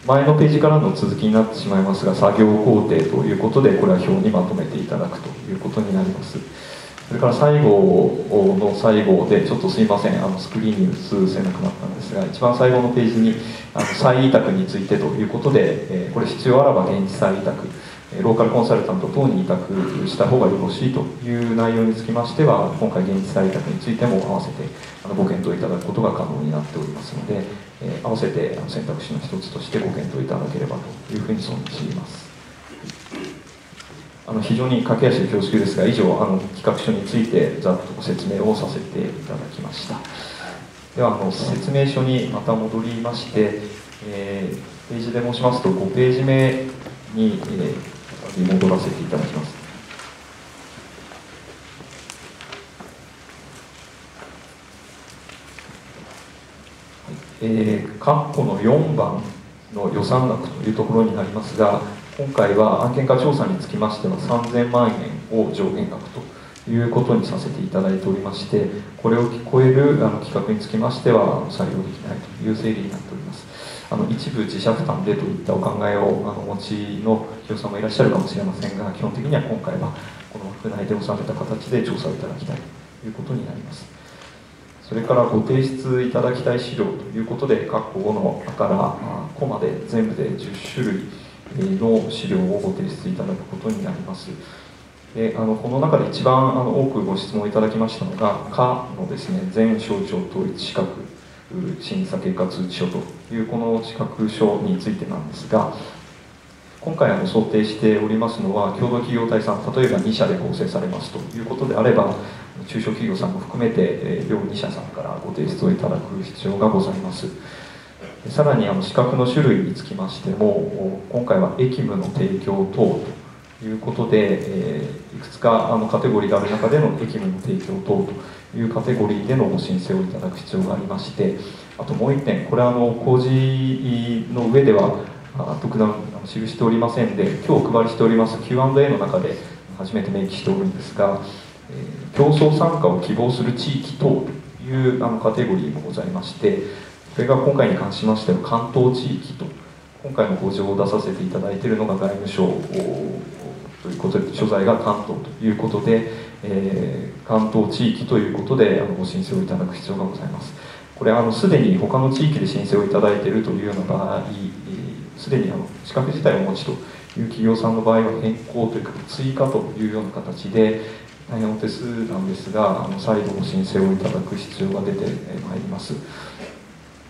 前のページからの続きになってしまいますが、作業工程ということでこれは表にまとめていただくということになります。それから最後の最後でちょっとすいません、スクリーンに映せなくなったんですが、一番最後のページに再委託についてということで、これ必要あらば現地再委託、ローカルコンサルタント等に委託した方がよろしいという内容につきましては、今回現地再委託についても合わせてご検討いただくことが可能になっておりますので、合わせて選択肢の一つとしてご検討いただければというふうに存じます。非常に駆け足で恐縮ですが、以上企画書についてざっとご説明をさせていただきました。では説明書にまた戻りまして、ページで申しますと5ページ目に、戻らせていただきます。括弧の4番の予算額というところになりますが、今回は案件化調査につきましては3000万円を上限額ということにさせていただいておりまして、これを超える企画につきましては採用できないという整理になっております。一部自社負担でといったお考えをお持ちの企業さんもいらっしゃるかもしれませんが、基本的には今回はこの枠内で収めた形で調査をいただきたいということになります。それからご提出いただきたい資料ということで、括弧5の「あ」から「こ」まで全部で10種類の資料をご提出いただくことになります。でこの中で一番多くご質問いただきましたのが「か」のですね、全省庁統一資格審査経過通知書というこの資格書についてなんですが、今回想定しておりますのは、共同企業体さん、例えば2社で構成されますということであれば、中小企業さんも含めて両2社さんからご提出をいただく必要がございます。さらに資格の種類につきましても、今回は役務の提供等ということで、いくつかカテゴリーがある中での役務の提供等というカテゴリーでのご申請をいただく必要がありまして、あともう1点、これは公示の上では特段記しておりませんで、今日お配りしております Q&A の中で初めて明記しておるんですが、競争参加を希望する地域等というカテゴリーもございまして、それが今回に関しましては関東地域と、今回のご情報を出させていただいているのが外務省ということで、所在が関東ということで、関東地域ということでご申請をいただく必要がございます。これすでに他の地域で申請をいただいているというような場合、すでに資格自体をお持ちという企業さんの場合は変更というか追加というような形で大変お手数なんですが、再度ご申請をいただく必要が出てまいります。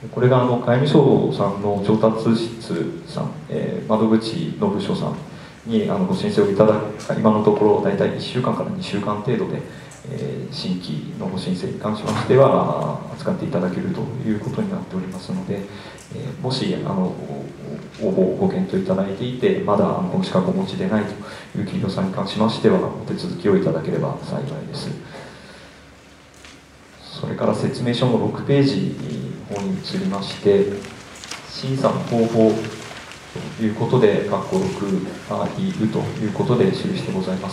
これが外務省さんの調達室さん、窓口の部署さんにご申請をいただく、今のところ大体1週間から2週間程度で、新規のご申請に関しましては扱っていただけるということになっておりますので、もし応募をご検討いただいていてまだこの資格をお持ちでないという企業さんに関しましてはお手続きをいただければ幸いです。それから説明書の6ページの方に移りまして、審査の方法ということで、括弧6がいるということで記してございます。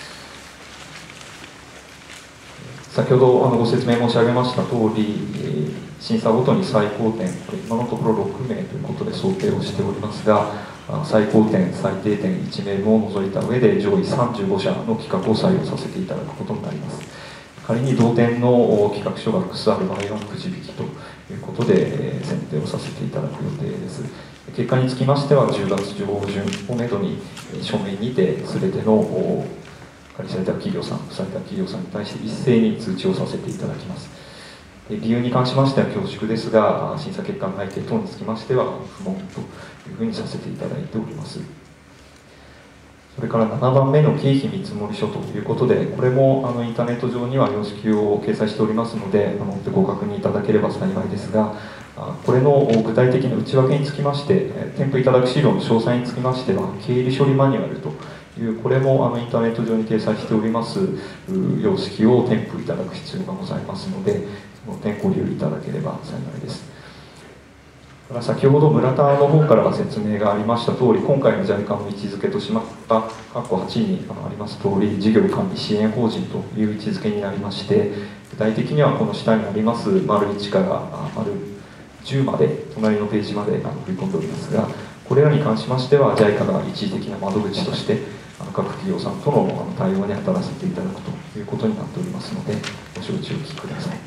先ほどご説明申し上げました通り、審査ごとに最高点、これ今のところ6名ということで想定をしておりますが、最高点、最低点1名分を除いた上で上位35社の企画を採用させていただくことになります。仮に同点の企画書が複数ある場合はくじ引きということで選定をさせていただく予定です。結果につきましては10月上旬をめどに書面にて全ての仮された企業さん、不された企業さんに対して一斉に通知をさせていただきます。理由に関しましては恐縮ですが、審査結果の背景等につきましては不問というふうにさせていただいております。それから7番目の経費見積書ということで、これもインターネット上には様式を掲載しておりますので、ご確認いただければ幸いですが、これの具体的な内訳につきまして、添付いただく資料の詳細につきましては、経理処理マニュアルという、これもインターネット上に掲載しております様式を添付いただく必要がございますので、その点ご利用いただければ幸いです。先ほど村田の方から説明がありました通り、今回の JICA の位置づけとしまった括弧8にあります通り、事業管理支援法人という位置づけになりまして、具体的にはこの下にあります丸1から丸10まで、隣のページまで振り込んでおりますが、これらに関しましては JICA が一時的な窓口として各企業さんとの対応に当たらせていただくということになっておりますので、ご承知おきください。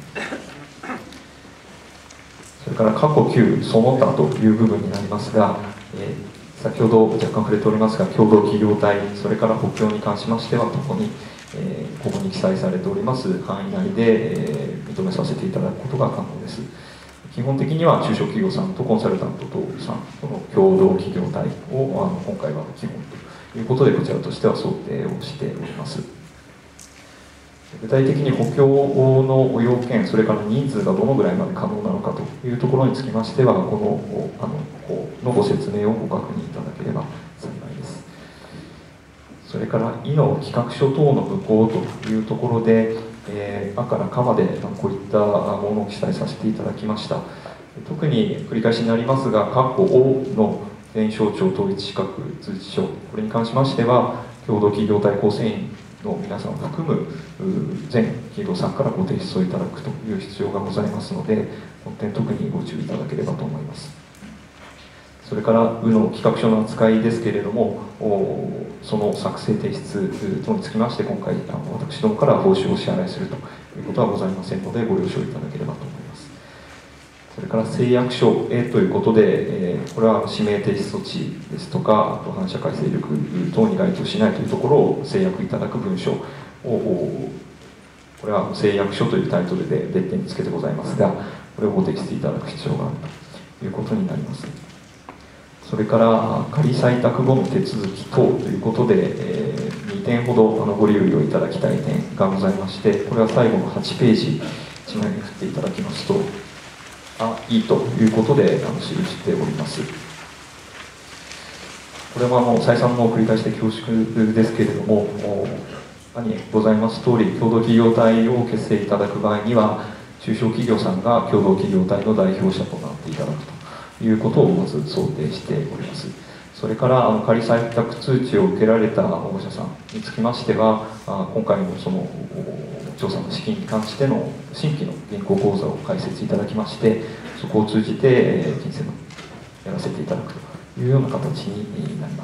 それから過去9、その他という部分になりますが、先ほど若干触れておりますが、共同企業体、それから補強に関しましては、ともに、ここに記載されております範囲内で、認めさせていただくことが可能です。基本的には中小企業さんとコンサルタント等さんとの共同企業体を今回は基本ということで、こちらとしては想定をしております。具体的に補強の要件、それから人数がどのぐらいまで可能なのかというところにつきましては、このご説明をご確認いただければ幸いです。それから、医の企画書等の無効というところで、あからかまでこういったものを記載させていただきました。特に繰り返しになりますが、括弧 O の全省庁統一資格通知書、これに関しましては、共同企業体構成員の皆さんを含む全企業さんからご提出をいただくという必要がございますので、この点特にご注意いただければと思います。それからの企画書の扱いですけれども、その作成提出等につきまして今回私どもから報酬を支払いするということはございませんので、ご了承いただければと思います。それから誓約書ということで、これは指名提出措置ですとか、あと反社会勢力等に該当しないというところを誓約いただく文書を、これは誓約書というタイトルで別点につけてございますが、これをご提出いただく必要があるということになります。それから仮採択後の手続き等ということで、2点ほどご留意をいただきたい点がございまして、これは最後の8ページ1枚めくっていただきますと、いいということで記しております。これも再三の繰り返しで恐縮ですけれども、にございます通り、共同企業体を結成いただく場合には、中小企業さんが共同企業体の代表者となっていただくということをまず想定しております。それから仮採択通知を受けられた保護者さんにつきましては、今回のその調査の資金に関しての新規の銀行口座を開設いただきまして、そこを通じて金銭をやらせていただくというような形になります。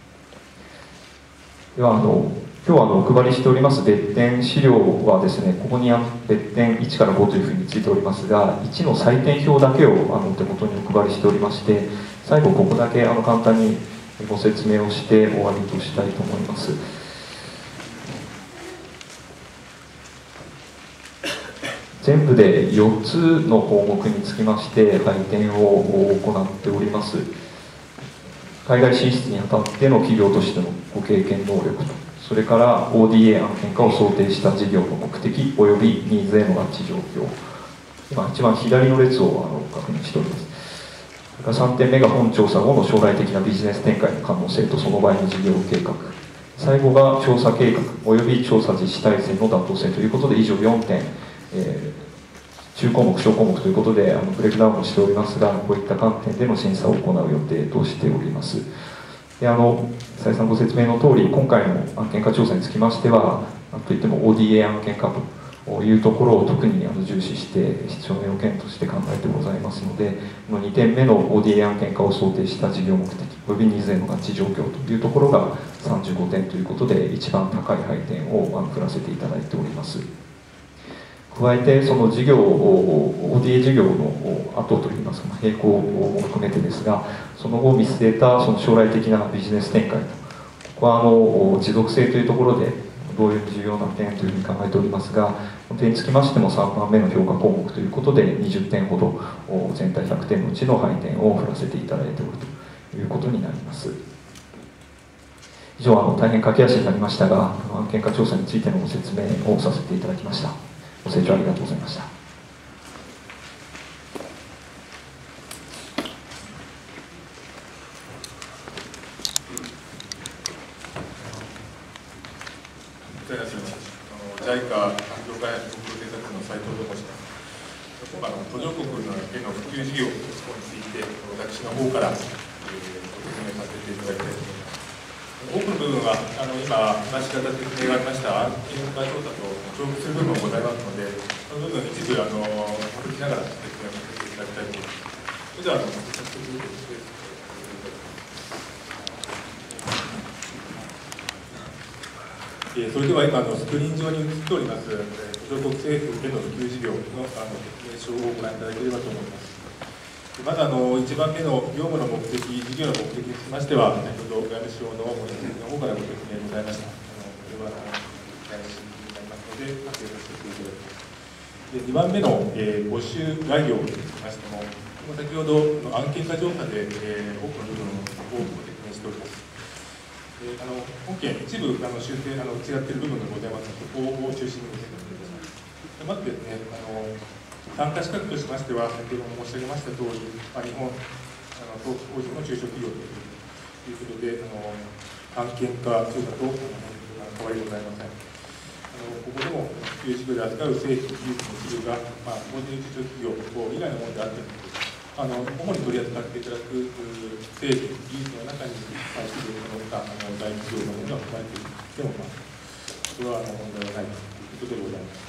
では今日はお配りしております別点資料はですね、ここに別点1から5というふうについておりますが、1の採点表だけをお手元にお配りしておりまして、最後ここだけ簡単にご説明をして終わりとしたいと思います。 全部で4つの項目につきまして配点を行っております。海外進出にあたっての企業としてのご経験能力と、それから ODA 案件化を想定した事業の目的およびニーズへの合致状況、今一番左の列を確認しております。それから3点目が本調査後の将来的なビジネス展開の可能性とその場合の事業計画、最後が調査計画および調査実施体制の妥当性ということで、以上4点、中項目、小項目ということでブレイクダウンをしておりますが、こういった観点での審査を行う予定としております。で再三ご説明の通り、今回の案件化調査につきましては、なんといっても ODA 案件化というところを特に重視して必要な要件として考えてございますので、この2点目の ODA 案件化を想定した事業目的およびニーズへの合致状況というところが35点ということで、一番高い配点を振らせていただいております。加えて、その事業ODA 事業の後といいますか、並行も含めてですが、その後を見据えたその将来的なビジネス展開と、ここは持続性というところで同様に重要な点というふうに考えておりますが、この点につきましても3番目の評価項目ということで20点ほど全体100点のうちの配点を振らせていただいておるということになります。以上大変駆け足になりましたが、案件化調査についてのご説明をさせていただきました。ご清聴ありがとうございました。 JICA 環境開発国政策の斉藤と申します。今回途上国への普及事業について私の方からご説明させていただきたいと思います。多くの部分は今話し方説明がありました案件化調査と重複する部分もございますので、その部分一部省きながら説明をさせていただきたいと思います。それでは早速それでは今スクリーン上に映っております途上国政府への普及事業の説明書をご覧いただければと思います。まず1番目の業務の目的、事業の目的につきましては、先ほど外務省の方からご説明ございました。これは大事になりますので、活用させていただきます。2番目の募集概要につきましても、先ほど案件化調査で多くの部分をご説明しております。本件、一部修正、違っている部分がございますので、そこを中心にご説明いたします。まずですね、参加資格としましては、先ほども申し上げましたとおり、日本当時の中小企業ということで、案件化調査と変わりございません。ここでも普及事業で扱う製品、技術の企業が、法人中小企業以外のものであっても、主に取り扱っていただく製品、技術の中に対するその他大企業のものが含まれていても、それは問題はないということでございます。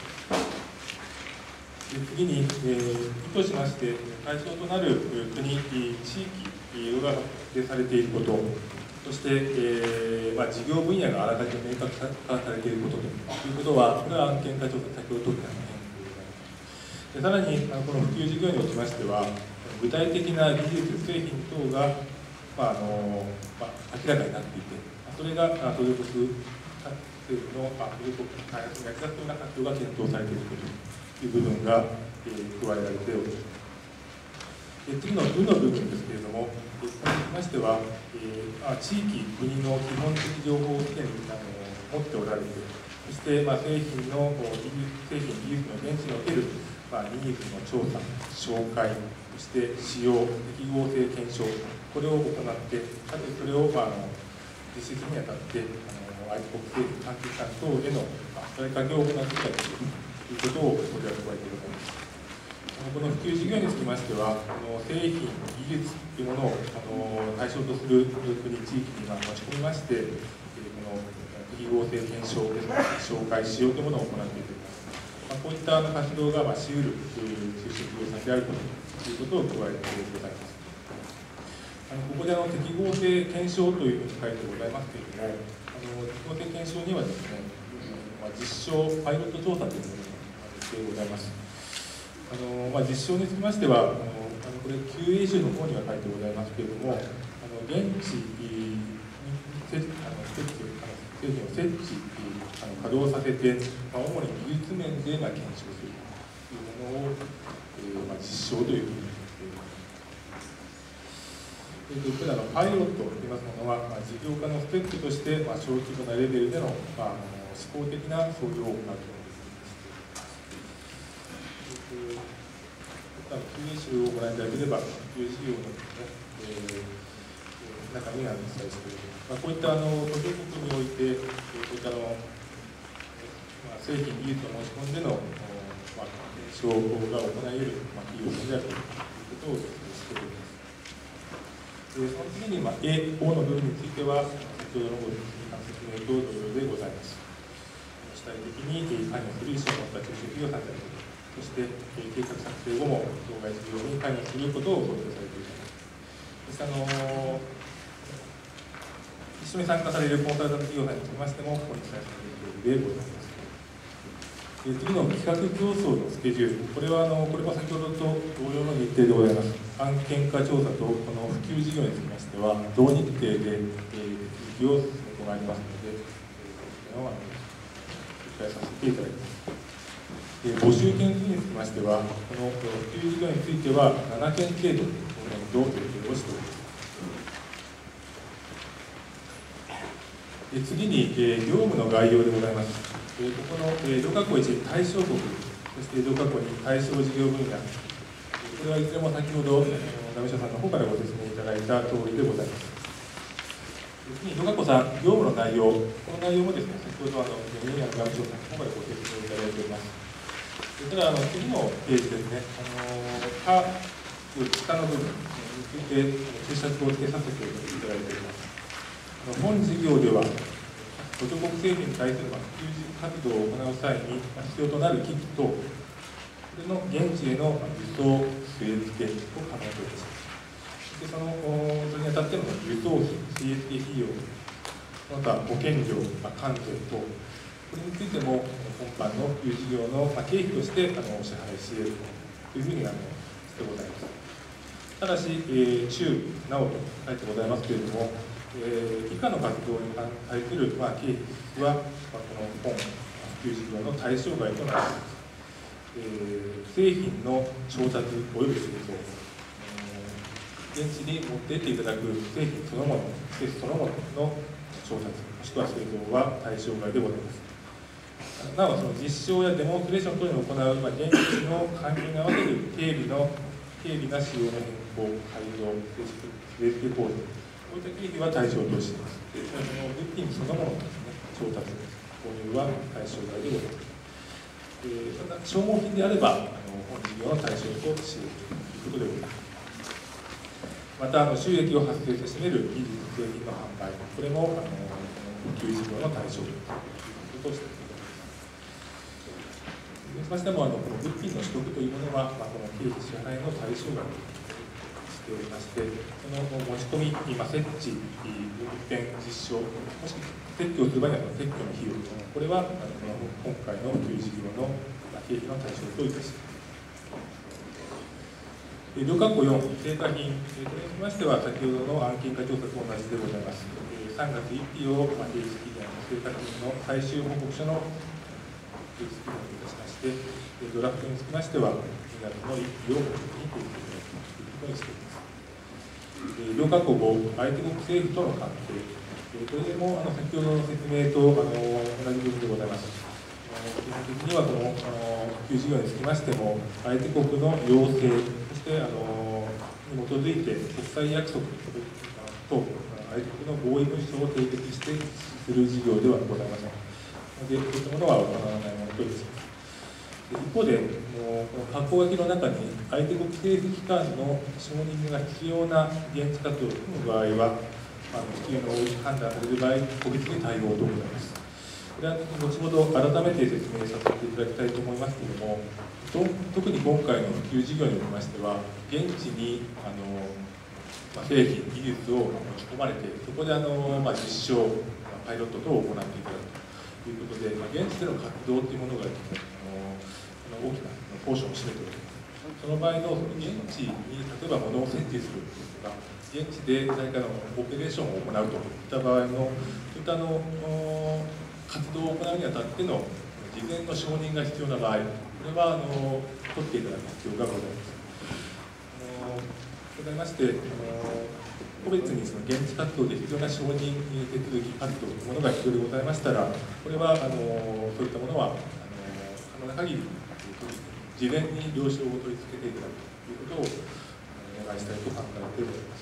次に、意図しまして、対象となる国、地域が設定されていること、そして、事業分野があらかじめ明確化されていることということは、これは案件化調査、先ほど取ったでさらにこの普及事業におきましては、具体的な技術、製品等が、明らかになっていて、それが途上国政府の途上国開発に役立つような活用が検討されていることという部分が、加えられております。次の部の部分ですけれども、これにつきましては、地域、国の基本的情報をすでに持っておられて、そして製品、技術の現地におけるニーズの調査、紹介、そして使用、適合性検証、これを行って、かつそれを実施するにあたって、愛国政府、関係機関等への働きかけを行っていきたいということをここでは加えてございます。この普及事業につきましては、製品、技術というものを対象とする国、地域に持ち込みまして、この適合性検証、紹介、使用というものを行っていきます。こういった活動がしうる中小企業さんであるということを加えてございます。ここで適合性検証というふうに書いてございますけれども、適合性検証にはですね、実証パイロット調査というものがしてございます。実証につきましては、これ QA 集の方には書いてございますけれども、現地に製品を設置、稼働させて、主に技術面で検証するを、実証というふうにこれらのパイロットといいますものは、事業化のステップとして、小規模なレベルでの、試行的な操業を行うということです。9集をご覧いただければ、9事業のですね、中身が記載している。こういった途上国において、こういった製品技術を持ち込んでの検証が行える企業であるということをしております。その次に、A、O の部分については、先ほどのご説明と同様でございます。主体的に関与する意思を持った中小企業さんであると、そして計画策定後も当該事業に関与することを想定されている。そして一緒に参加されるコンサルタント企業さんにつきましても、ここに記載されているとおりでございます。次の企画競争のスケジュール、これはこれも先ほどと同様の日程でございます。案件化調査とこの普及事業につきましては、同日程で手続きを進めてまいりますので、この点を記載させていただきます。募集件数につきましては、この普及事業については7件程度の予定をしております。次に、業務の概要でございます。ここの同括弧1、対象国、そして同括弧2、対象事業分野、これはいずれも先ほど、波下さんの方からご説明いただいた通りでございます。次に同括弧3、業務の内容、この内容もですね、先ほど波下さんの方からご説明いただいております。ただ、次のページですね、下の部分について注釈をつけさせていただいております。本事業では、途上国政府に対する普及活動を行う際に必要となる機器と、これの現地への輸送、据え付けを可能といたします。そしてそれにあたっての輸送費、据え付け費用、その他保険料、関税等、これについても今般の普及事業の経費としてお支払いし得るというふうにしてございます。ただし、中なおと書いてございますけれども、以下の活動に対する経費は、この本普及事業の対象外となります。製品の調達および製造、現地に持っていっていただく製品そのもの、施設そのものの調達、もしくは製造は対象外でございます。なお、その実証やデモンストレーション等に行う、現地の環境に合わせる軽微な仕様の変更、改造、植え付け工事、こういった経費は対象としています。その物品そのもののですね、調達、購入は対象外でございます。ただ、消耗品であれば、本事業の対象としているということでございます。また、収益を発生せしめる技術製品の販売、これも普及事業の対象ということとしています。しましても、この物品の取得というものは、この経費支払いの対象外しておりまして、その持ち込み、設置、運転、実証、もし撤去をする場合には撤去の費用、これは今回の普及事業の経費の対象といたします。同括弧4、成果品、これにつきましては、先ほどの案件化調査と同じでございます。3月1日を提出期限の成果品の最終報告書の提出期限といたしまして、ドラフトにつきましては、2月の1日を報告に提出いただくということにしています。同括弧5、相手国政府との関係、これも先ほどの説明と同じ部分でございます。基本的にはこの普及事業につきましても、相手国の要請、そしてに基づいて国際約束と相手国の合意文書を締結して実施する事業ではございません。で、そういったものは行わないものといたします。一方で、この発行書きの中に相手国政府機関の承認が必要な現地活動を含む場合は、必要な判断される場合、個別に対応とございます。これは後ほど改めて説明させていただきたいと思いますけれども、特に今回の普及事業におきましては、現地に製品、技術を持ち込まれて、そこで実証、パイロット等を行っていただくということで、現地での活動というものがですね、大きなポーションを占めております。その場合の現地に例えば物を設置するとか、現地で何かのオペレーションを行うといった場合の、そういった活動を行うにあたっての事前の承認が必要な場合、 これは取っていただく必要がございます。ございまして、個別にその現地活動で必要な承認手続き活動というものが必要でございましたら、これはそういったものは可能な限り事前に了承を取り付けていただくということをお願いしたいと考えております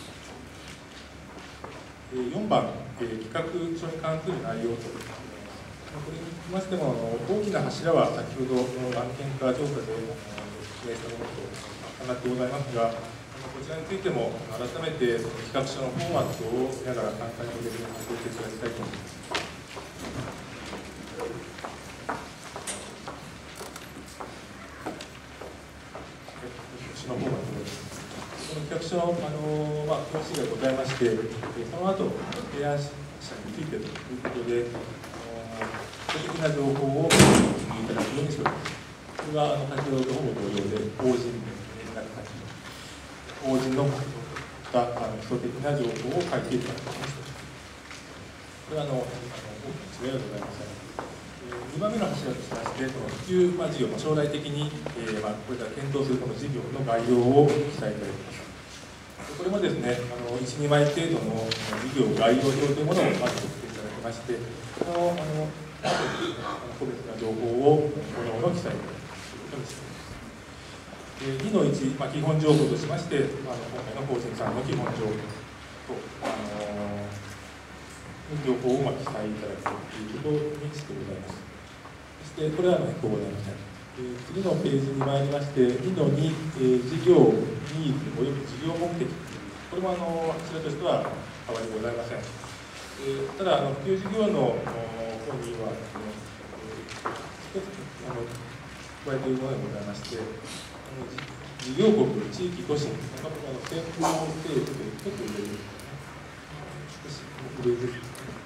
。4番、企画書に関する内容と、これにつきましても大きな柱は先ほどの案件化調査で説明したものと重なってございますが、こちらについても改めてその企画書のフォーマットを見ながら簡単にご説明させていただきたいと思います。企画書のフォーマットです。この企画書の表紙がございまして、その後提案者についてということで、公的な情報を見ていただくようにしております。これは先ほどとほぼ同様で、法人名、連絡先、法人のが基礎的な情報を書いていただきました。これは大きな違いはございません。2番目の柱としまして、普及事業、将来的にこれから検討するこの事業の概要を記載いただきます。これもですね、1、2枚程度の事業概要表というものをまず作っていただきまして、あと個別な情報をこの記載いただくということにしています。2の1、基本情報としまして、今回の法人さんの基本情報と、情報を記載いただくということにしてございます。そして、これは変更ございません。次のページに参りまして、2の2、事業ニーズおよび事業目的、これも柱としては変わりございません。ただ、普及事業の方にはですね、一つ加えているものがございまして、事業国、地域、都市、先方政府政府でちょっと入れるんですね。少し入れる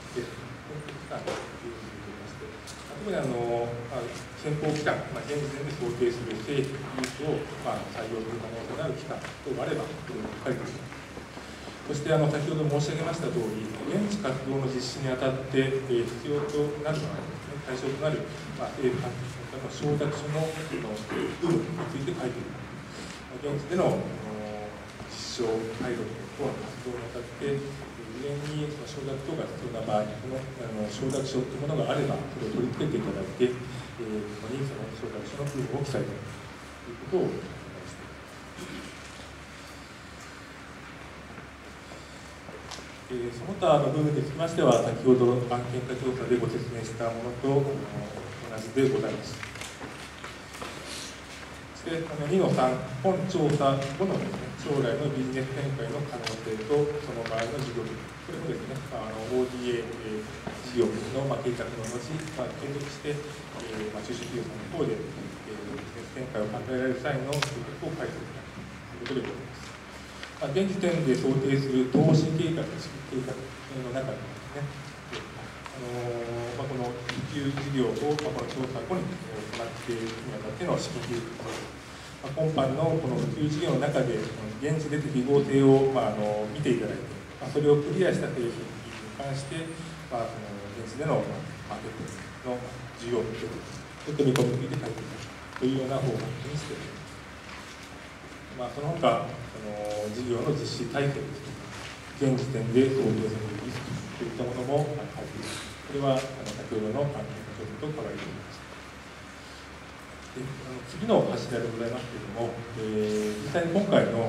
特に先方機関、現時点で想定する政府、技術を採用する可能性のある機関等があれば、それを書いています。そして先ほど申し上げました通り、現地活動の実施にあたって必要となるのはですね、対象となる政府関係者の承諾書の有無について書いている。現地での実証、パイロット等の活動にあたって、事前に承諾等が必要な場合、この承諾書というものがあれば、それを取り付けていただいて、ここにその承諾書の有無を記載ということをお願いしています。その他の部分につきましては、先ほどの案件化調査でご説明したものと同じでございます。そして2の3、本調査後のですね、将来のビジネス展開の可能性とその場合の事業、これもですね、ODA 事業の計画の後、継続して、中小企業さんの方で、ビジネス展開を考えられる際の計画を書いているということでございます。現時点で想定する投資計画、資金計画の中にですね、この普及事業をこの調査後に行っていくにあたっての資金計画、今般のこの普及事業の中で、現地で適合性を見ていただいて、それをクリアした製品に関して、その現地でのマーケットの需要と組み込みについて書いていくというようなフォーマットにしております。その他、事業の実施体制ですね、現時点で想定されるリスクといったものも書いています。これは先ほどの案件の調査と変わります。次の柱でございますけれども、実際に今回の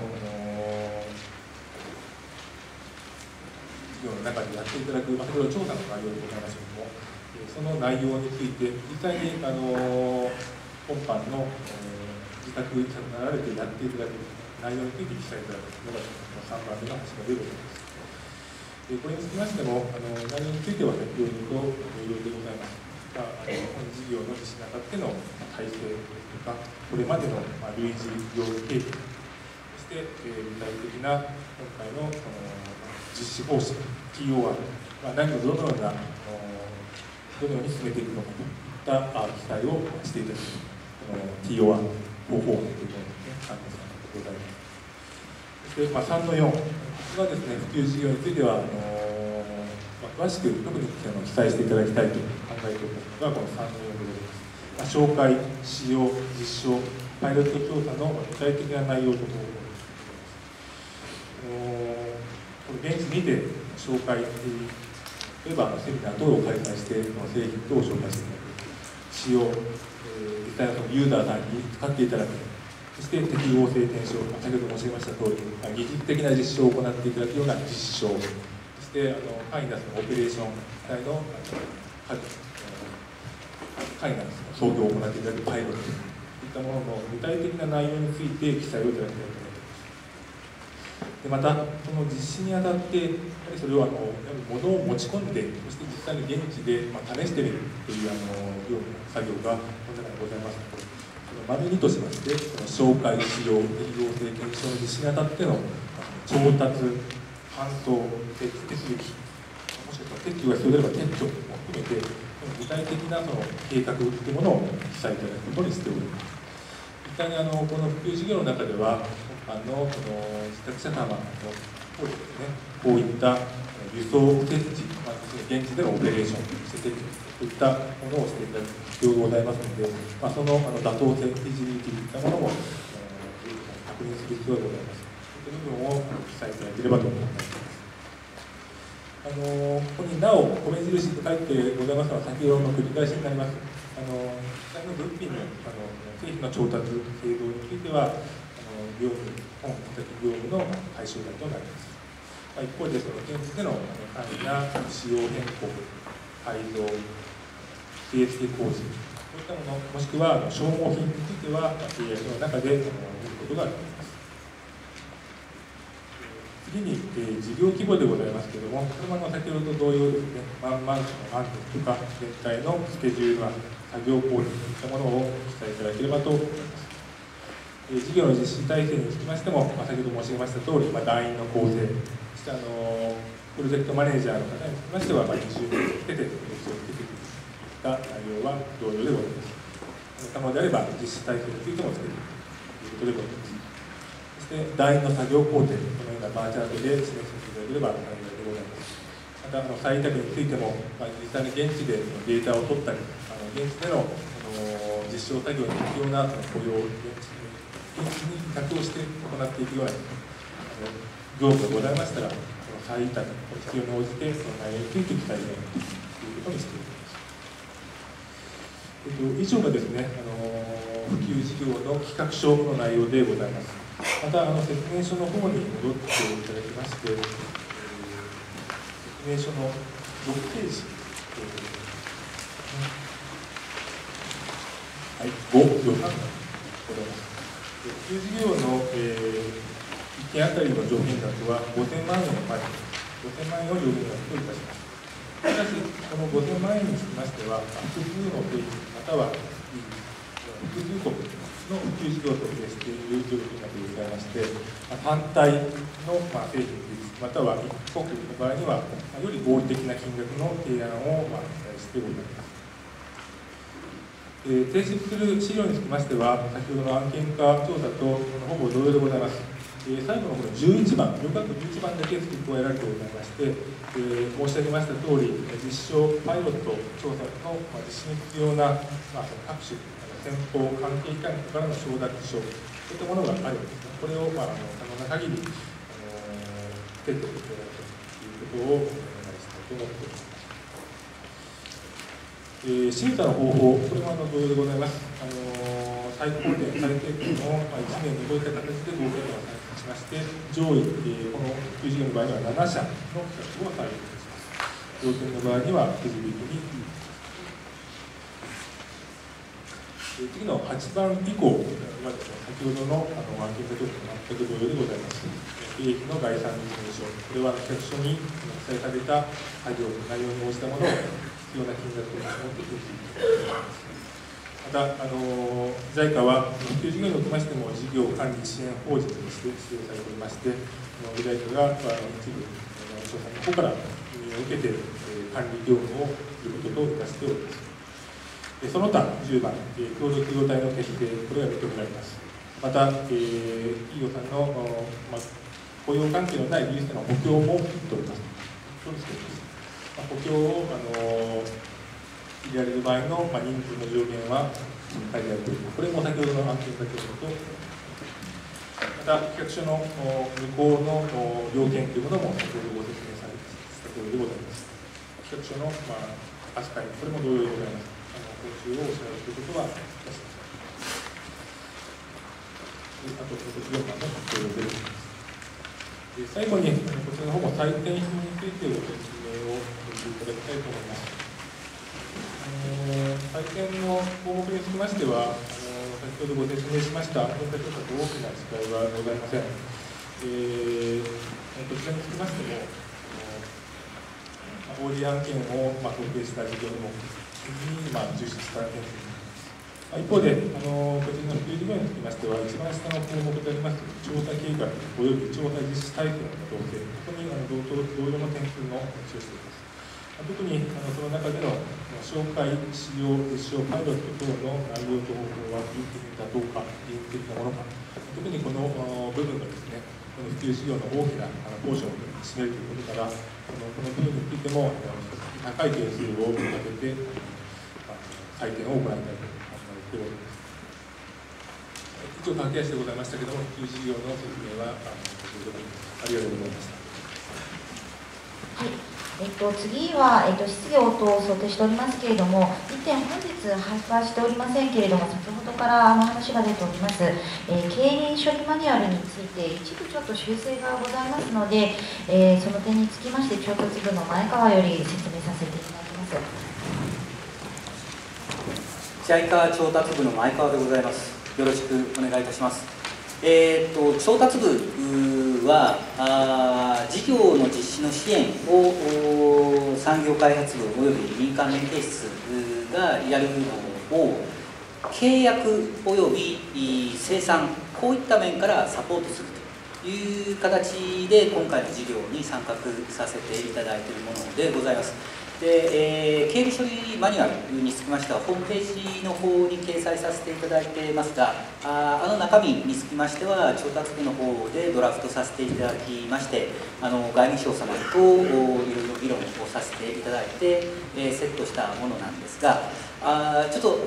事業の中でやっていただく、先ほど調査の内容でございますけれども、その内容について、実際に今般の自宅になられてやっていただく内容について記載いただくのが3番目の柱でございます。これにつきましても、内容については先ほどと同様でございます。本事業の実施にあたっての体制ですとか、これまでの類似業務経験、そして具体的な今回の実施方針、TO1、どのように進めていくのかといった記載をしていただく、TO1 方法案というものですね、参加させてございます。そして、3の4、これはですね、普及事業については、詳しく特に記載していただきたいと考えておりますのが、この3の4でございます。 紹介、使用、実証、パイロット調査の具体的な内容とともに、現地にて紹介、例えばセミナー等を開催して、製品等を紹介していただく、使用、実際のユーザーさんに使っていただく、そして適合性検証、先ほど申し上げました通り、技術的な実証を行っていただくような実証、そしてカイナスのオペレーション体のカイナスの操業を行っていただくパイロットといったものの具体的な内容について記載をいただきたいと思います。でまた、その実施にあたって、やはりそれを物を持ち込んで、そして実際に現地で試してみるという業務作業がこの中にございますので、丸2としまして、その紹介、使用、適合性検証の実施にあたっての調達、搬送、手続き、もしくは撤去が必要であれば撤去も含めて、具体的なその計画というものを記載いただくことにしております。実際にこの普及事業の中では、この自宅者様の方でですね、こういった輸送設置、現地でのオペレーション、そしてといったものをしていただく必要がございますので、その妥当性、フィジビリティといったものも確認する必要がございます。そういった部分を記載いただければと思います。ここになお米印と書いてございますのは先ほどの繰り返しになります。実際の物品の製品の調達、製造については、業務、本的業務の対象外となります。一方で、その現地での簡易な仕様変更、改造、据え付け工事、こういったもの、もしくは消耗品については、契約の中で見ることができます。次に、事業規模でございますけれども、これも先ほどと同様ですね、マンションの案件とか、全体のスケジュール案、作業工事といったものを記載いただければと思います。事業の実施体制につきましても、先ほど申し上げました通り、団員の構成、そしてプロジェクトマネージャーの方につきましては、20名をつけて、実施をつけていった内容は同様でございます。可能であれば、実施体制についてもつけていくということでございます。そして、団員の作業工程、このようなバーチャルで示していただければ幸いでございます。また、再委託についても、実際に現地でデータを取ったり、現地での実証作業に必要な雇用、現地に委託をして行っていくような業務がございましたら、再委託、必要に応じてその内容について記載をということにしております。以上がですね、普及事業の企画書の内容でございます。また、説明書の方に戻っていただきまして、説明書の6ページ、はい、5、予算がございます。普及事業の、1件あたりの上限額は5000万円まで、5000万円を上限額といたします。しかし、この5000万円につきましては、複数の製品、または複数国の普及事業としているということにございまして、単体の製品または一国の場合には、より合理的な金額の提案を期待してございます。提出する資料につきましては、先ほどの案件化調査とほぼ同様でございます。最後のこの11番、よく11番だけ付け加えられてございまして、申し上げました通り、実証パイロット調査の実施に必要な、各種、先方関係機関からの承諾書、そういったものがあるんですね。これを可能な限り、徹底していただくということをお願いしたいと思っております。審査の方法、これも同様でございます。最高点、最低点を1年にこういった形で合計点を算出しまして、上位、この普及事業の場合には7社の企画を採用いたします。同点の場合にはくじ引きに次の8番以降はですね、先ほどの案件化調査と全く同様でございます。利益の概算実務書、これは企画書に記載された作業、内容に応じたものを必要な金額を持ってくるということです。また、JICA は普及事業におきましても、事業管理支援法人として指定されておりまして、JICA が一部、調査の方から認を受けて、管理業務をすることといたしております。その他、10番、協力業態の決定、これが認められます。また、企業さんの、雇用関係のない技術の補強も取っております。補強を入れられる場合の、人数の上限は書いてあるという、これも先ほどの案件だけと、また企画書の無効の要件というものも先ほどご説明されたとおりでございます。企画書の、扱い、これも同様でございます。報酬をお支払いということはいたしません。あと、4番の発表でございます。最後に、こちらの方も採点表についてご説明をしていただきたいと思います。採点の項目につきましては、先ほどご説明しました評価調査と大きな違いはございません。こちらにつきましても、OD 案件を統計した事業の目的に重視した点です。一方で、個人の普及事業につきましては、一番下の項目であります調査計画および調査実施体制の統計、ここに同様の点数の使用しています。特にその中での紹介、使用、実証、パイロット等の内容と方法は有機的かどうか、有機的なものか、特にこの部分がですね、この普及事業の大きなポーションを占めるということから、この部分についても高い点数を立てて、採点を行いたいと考えております。一応駆け足でございましたけれども、普及事業の説明はありがとうございました。 はい、次は、質疑応答を想定しておりますけれども、1点本日配布はしておりませんけれども、先ほどから話が出ております、経理処理マニュアルについて一部ちょっと修正がございますので、その点につきまして調達部の前川より説明させていただきます。 JICA 調達部の前川でございます。よろしくお願いいたします。調達部は事業の実施の支援を産業開発部および民間連携室がやるのを契約および生産、こういった面からサポートするという形で今回の事業に参画させていただいているものでございます。で、経理処理マニュアルにつきましてはホームページの方に掲載させていただいていますが、中身につきましては調達部の方でドラフトさせていただきまして、外務省様といろいろ議論をさせていただいて、セットしたものなんですが、ちょっと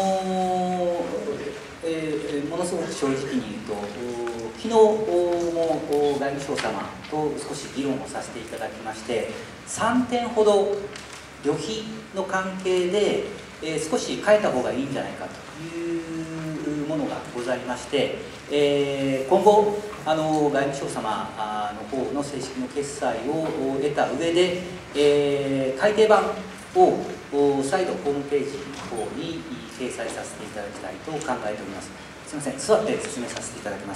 ものすごく正直に言うと、昨日も外務省様と少し議論をさせていただきまして、3点ほど旅費の関係で、少し変えた方がいいんじゃないかというものがございまして、今後外務省様の方の正式の決裁を得た上で、改訂版を再度ホームページの方に掲載させていただきたいと考えております。すみません、座って説明させていただきます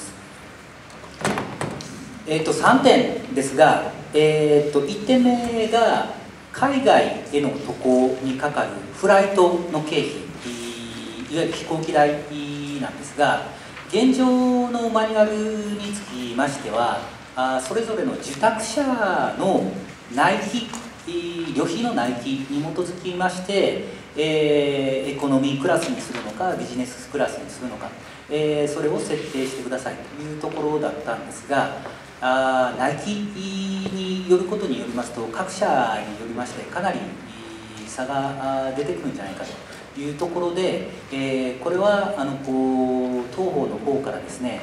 。3点ですが、1点目が海外への渡航にかかるフライトの経費、いわゆる飛行機代なんですが、現状のマニュアルにつきましては、それぞれの受託者の内費、旅費の内費に基づきまして、エコノミークラスにするのかビジネスクラスにするのか、それを設定してくださいというところだったんですが、内費によることによりますと各社によりましてかなり差が出てくるんじゃないかというところで、これは当方の方からですね、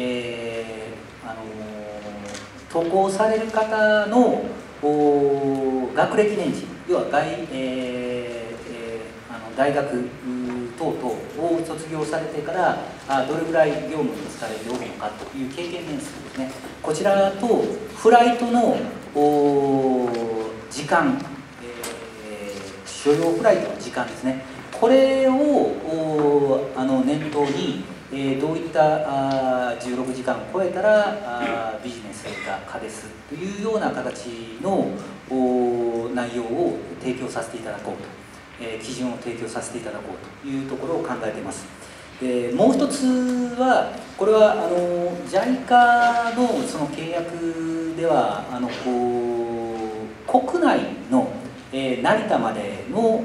渡航される方の学歴年次、要は大学等々を卒業されてからどれぐらい業務に就かれておるのかという経験年数ですね、こちらとフライトの時間、所要フライトの時間ですね、これを念頭に、どういった16時間を超えたらビジネスが可ですというような形の内容を提供させていただこうと。基準を提供させていただこうというところを考えています。もう一つは、これはJICA のその契約では国内の成田までの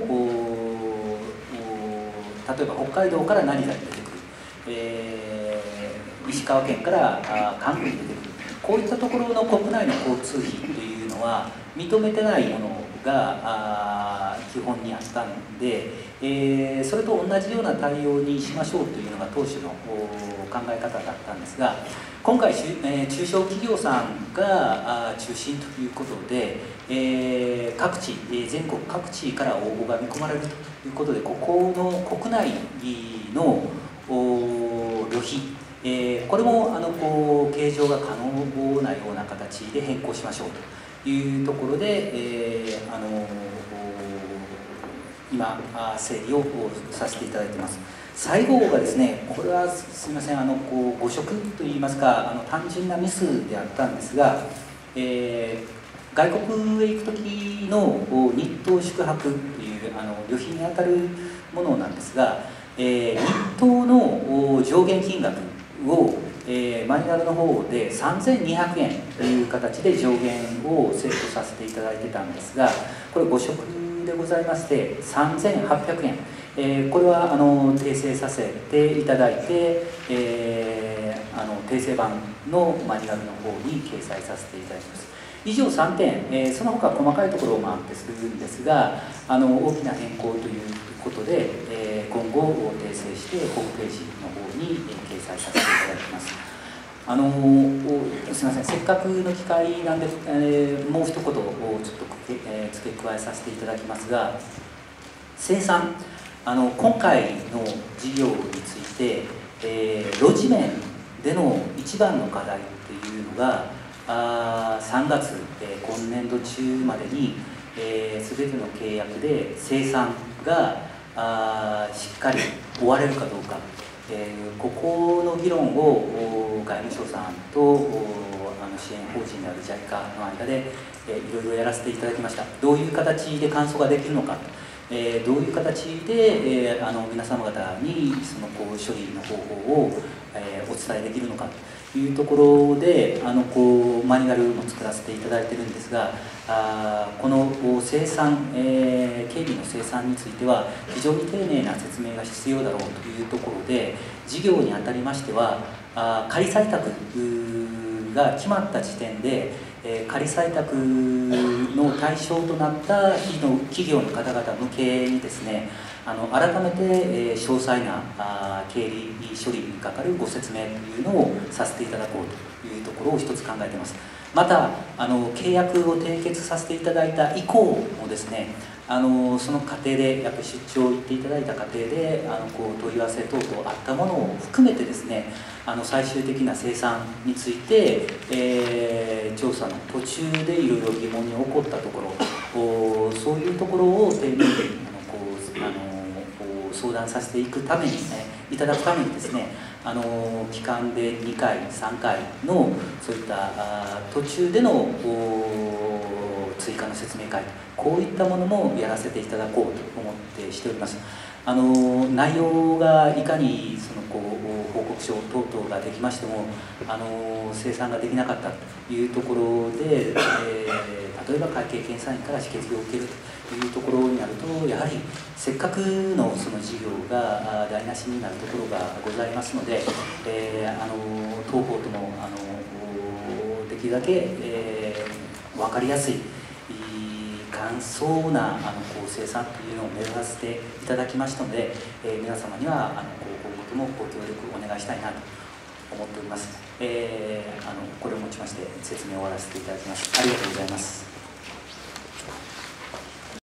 例えば北海道から成田に出てくる、石川県から韓国に出てくる、こういったところの国内の交通費というのは認めてないものが基本にあったので、それと同じような対応にしましょうというのが当初の考え方だったんですが、今回、中小企業さんが中心ということで、各地、全国各地から応募が見込まれるということで、ここの国内の旅費、これも計上が可能なような形で変更しましょうというところで、今、整理をさせていただいています。最後がですね、これはすみません、誤植といいますか、単純なミスであったんですが、外国へ行く時の日当宿泊という旅費にあたるものなんですが、日当の上限金額を、マニュアルの方で3200円という形で上限をセットさせていただいてたんですが、これ誤植でございまして3800円。これは訂正させていただいて、訂正版のマニュアルの方に掲載させていただきます。以上3点、その他細かいところもあってするんですが、大きな変更ということで、今後訂正してホームページの方に掲載させていただきます。すみません、せっかくの機会なんで、もう一言をちょっと付け加えさせていただきますが、生産、今回の事業について、露地面での一番の課題というのが、3月、今年度中までに、全ての契約で生産がしっかり終われるかどうか、ここの議論を外務省さんと支援法人である JICA の間で、いろいろやらせていただきました。どういう形で完走ができるのか、どういう形で、皆様方にその処理の方法を、お伝えできるのかというところでマニュアルも作らせていただいているんですが、この生産、経理の生産については非常に丁寧な説明が必要だろうというところで、事業にあたりましては仮採択が決まった時点で、仮採択の対象となった企業の方々向けにですね、改めて詳細な経理処理にかかるご説明というのをさせていただこうというところを一つ考えています。また契約を締結させていただいた以降もですね、その過程でやっぱり出張行っていただいた過程で問い合わせ等々あったものを含めてですね、最終的な生産について、調査の途中でいろいろ疑問に起こったところ、そういうところを丁寧に相談させていただくためにですね、期間で2回3回のそういった途中での追加の説明会、こういったものもやらせていただこうと思ってしております。内容がいかに報告書等々ができましても生産ができなかったというところで、例えば会計検査院から指摘を受けるというところになると、やはりせっかくのその事業が台無しになるところがございますので、当方ともできるだけ、分かりやすい簡素な生産というのを目指していただきましたので、皆様には今後ともご協力お願いしたいなと思っております。これをもちまして説明を終わらせていただきます。ありがとうございます。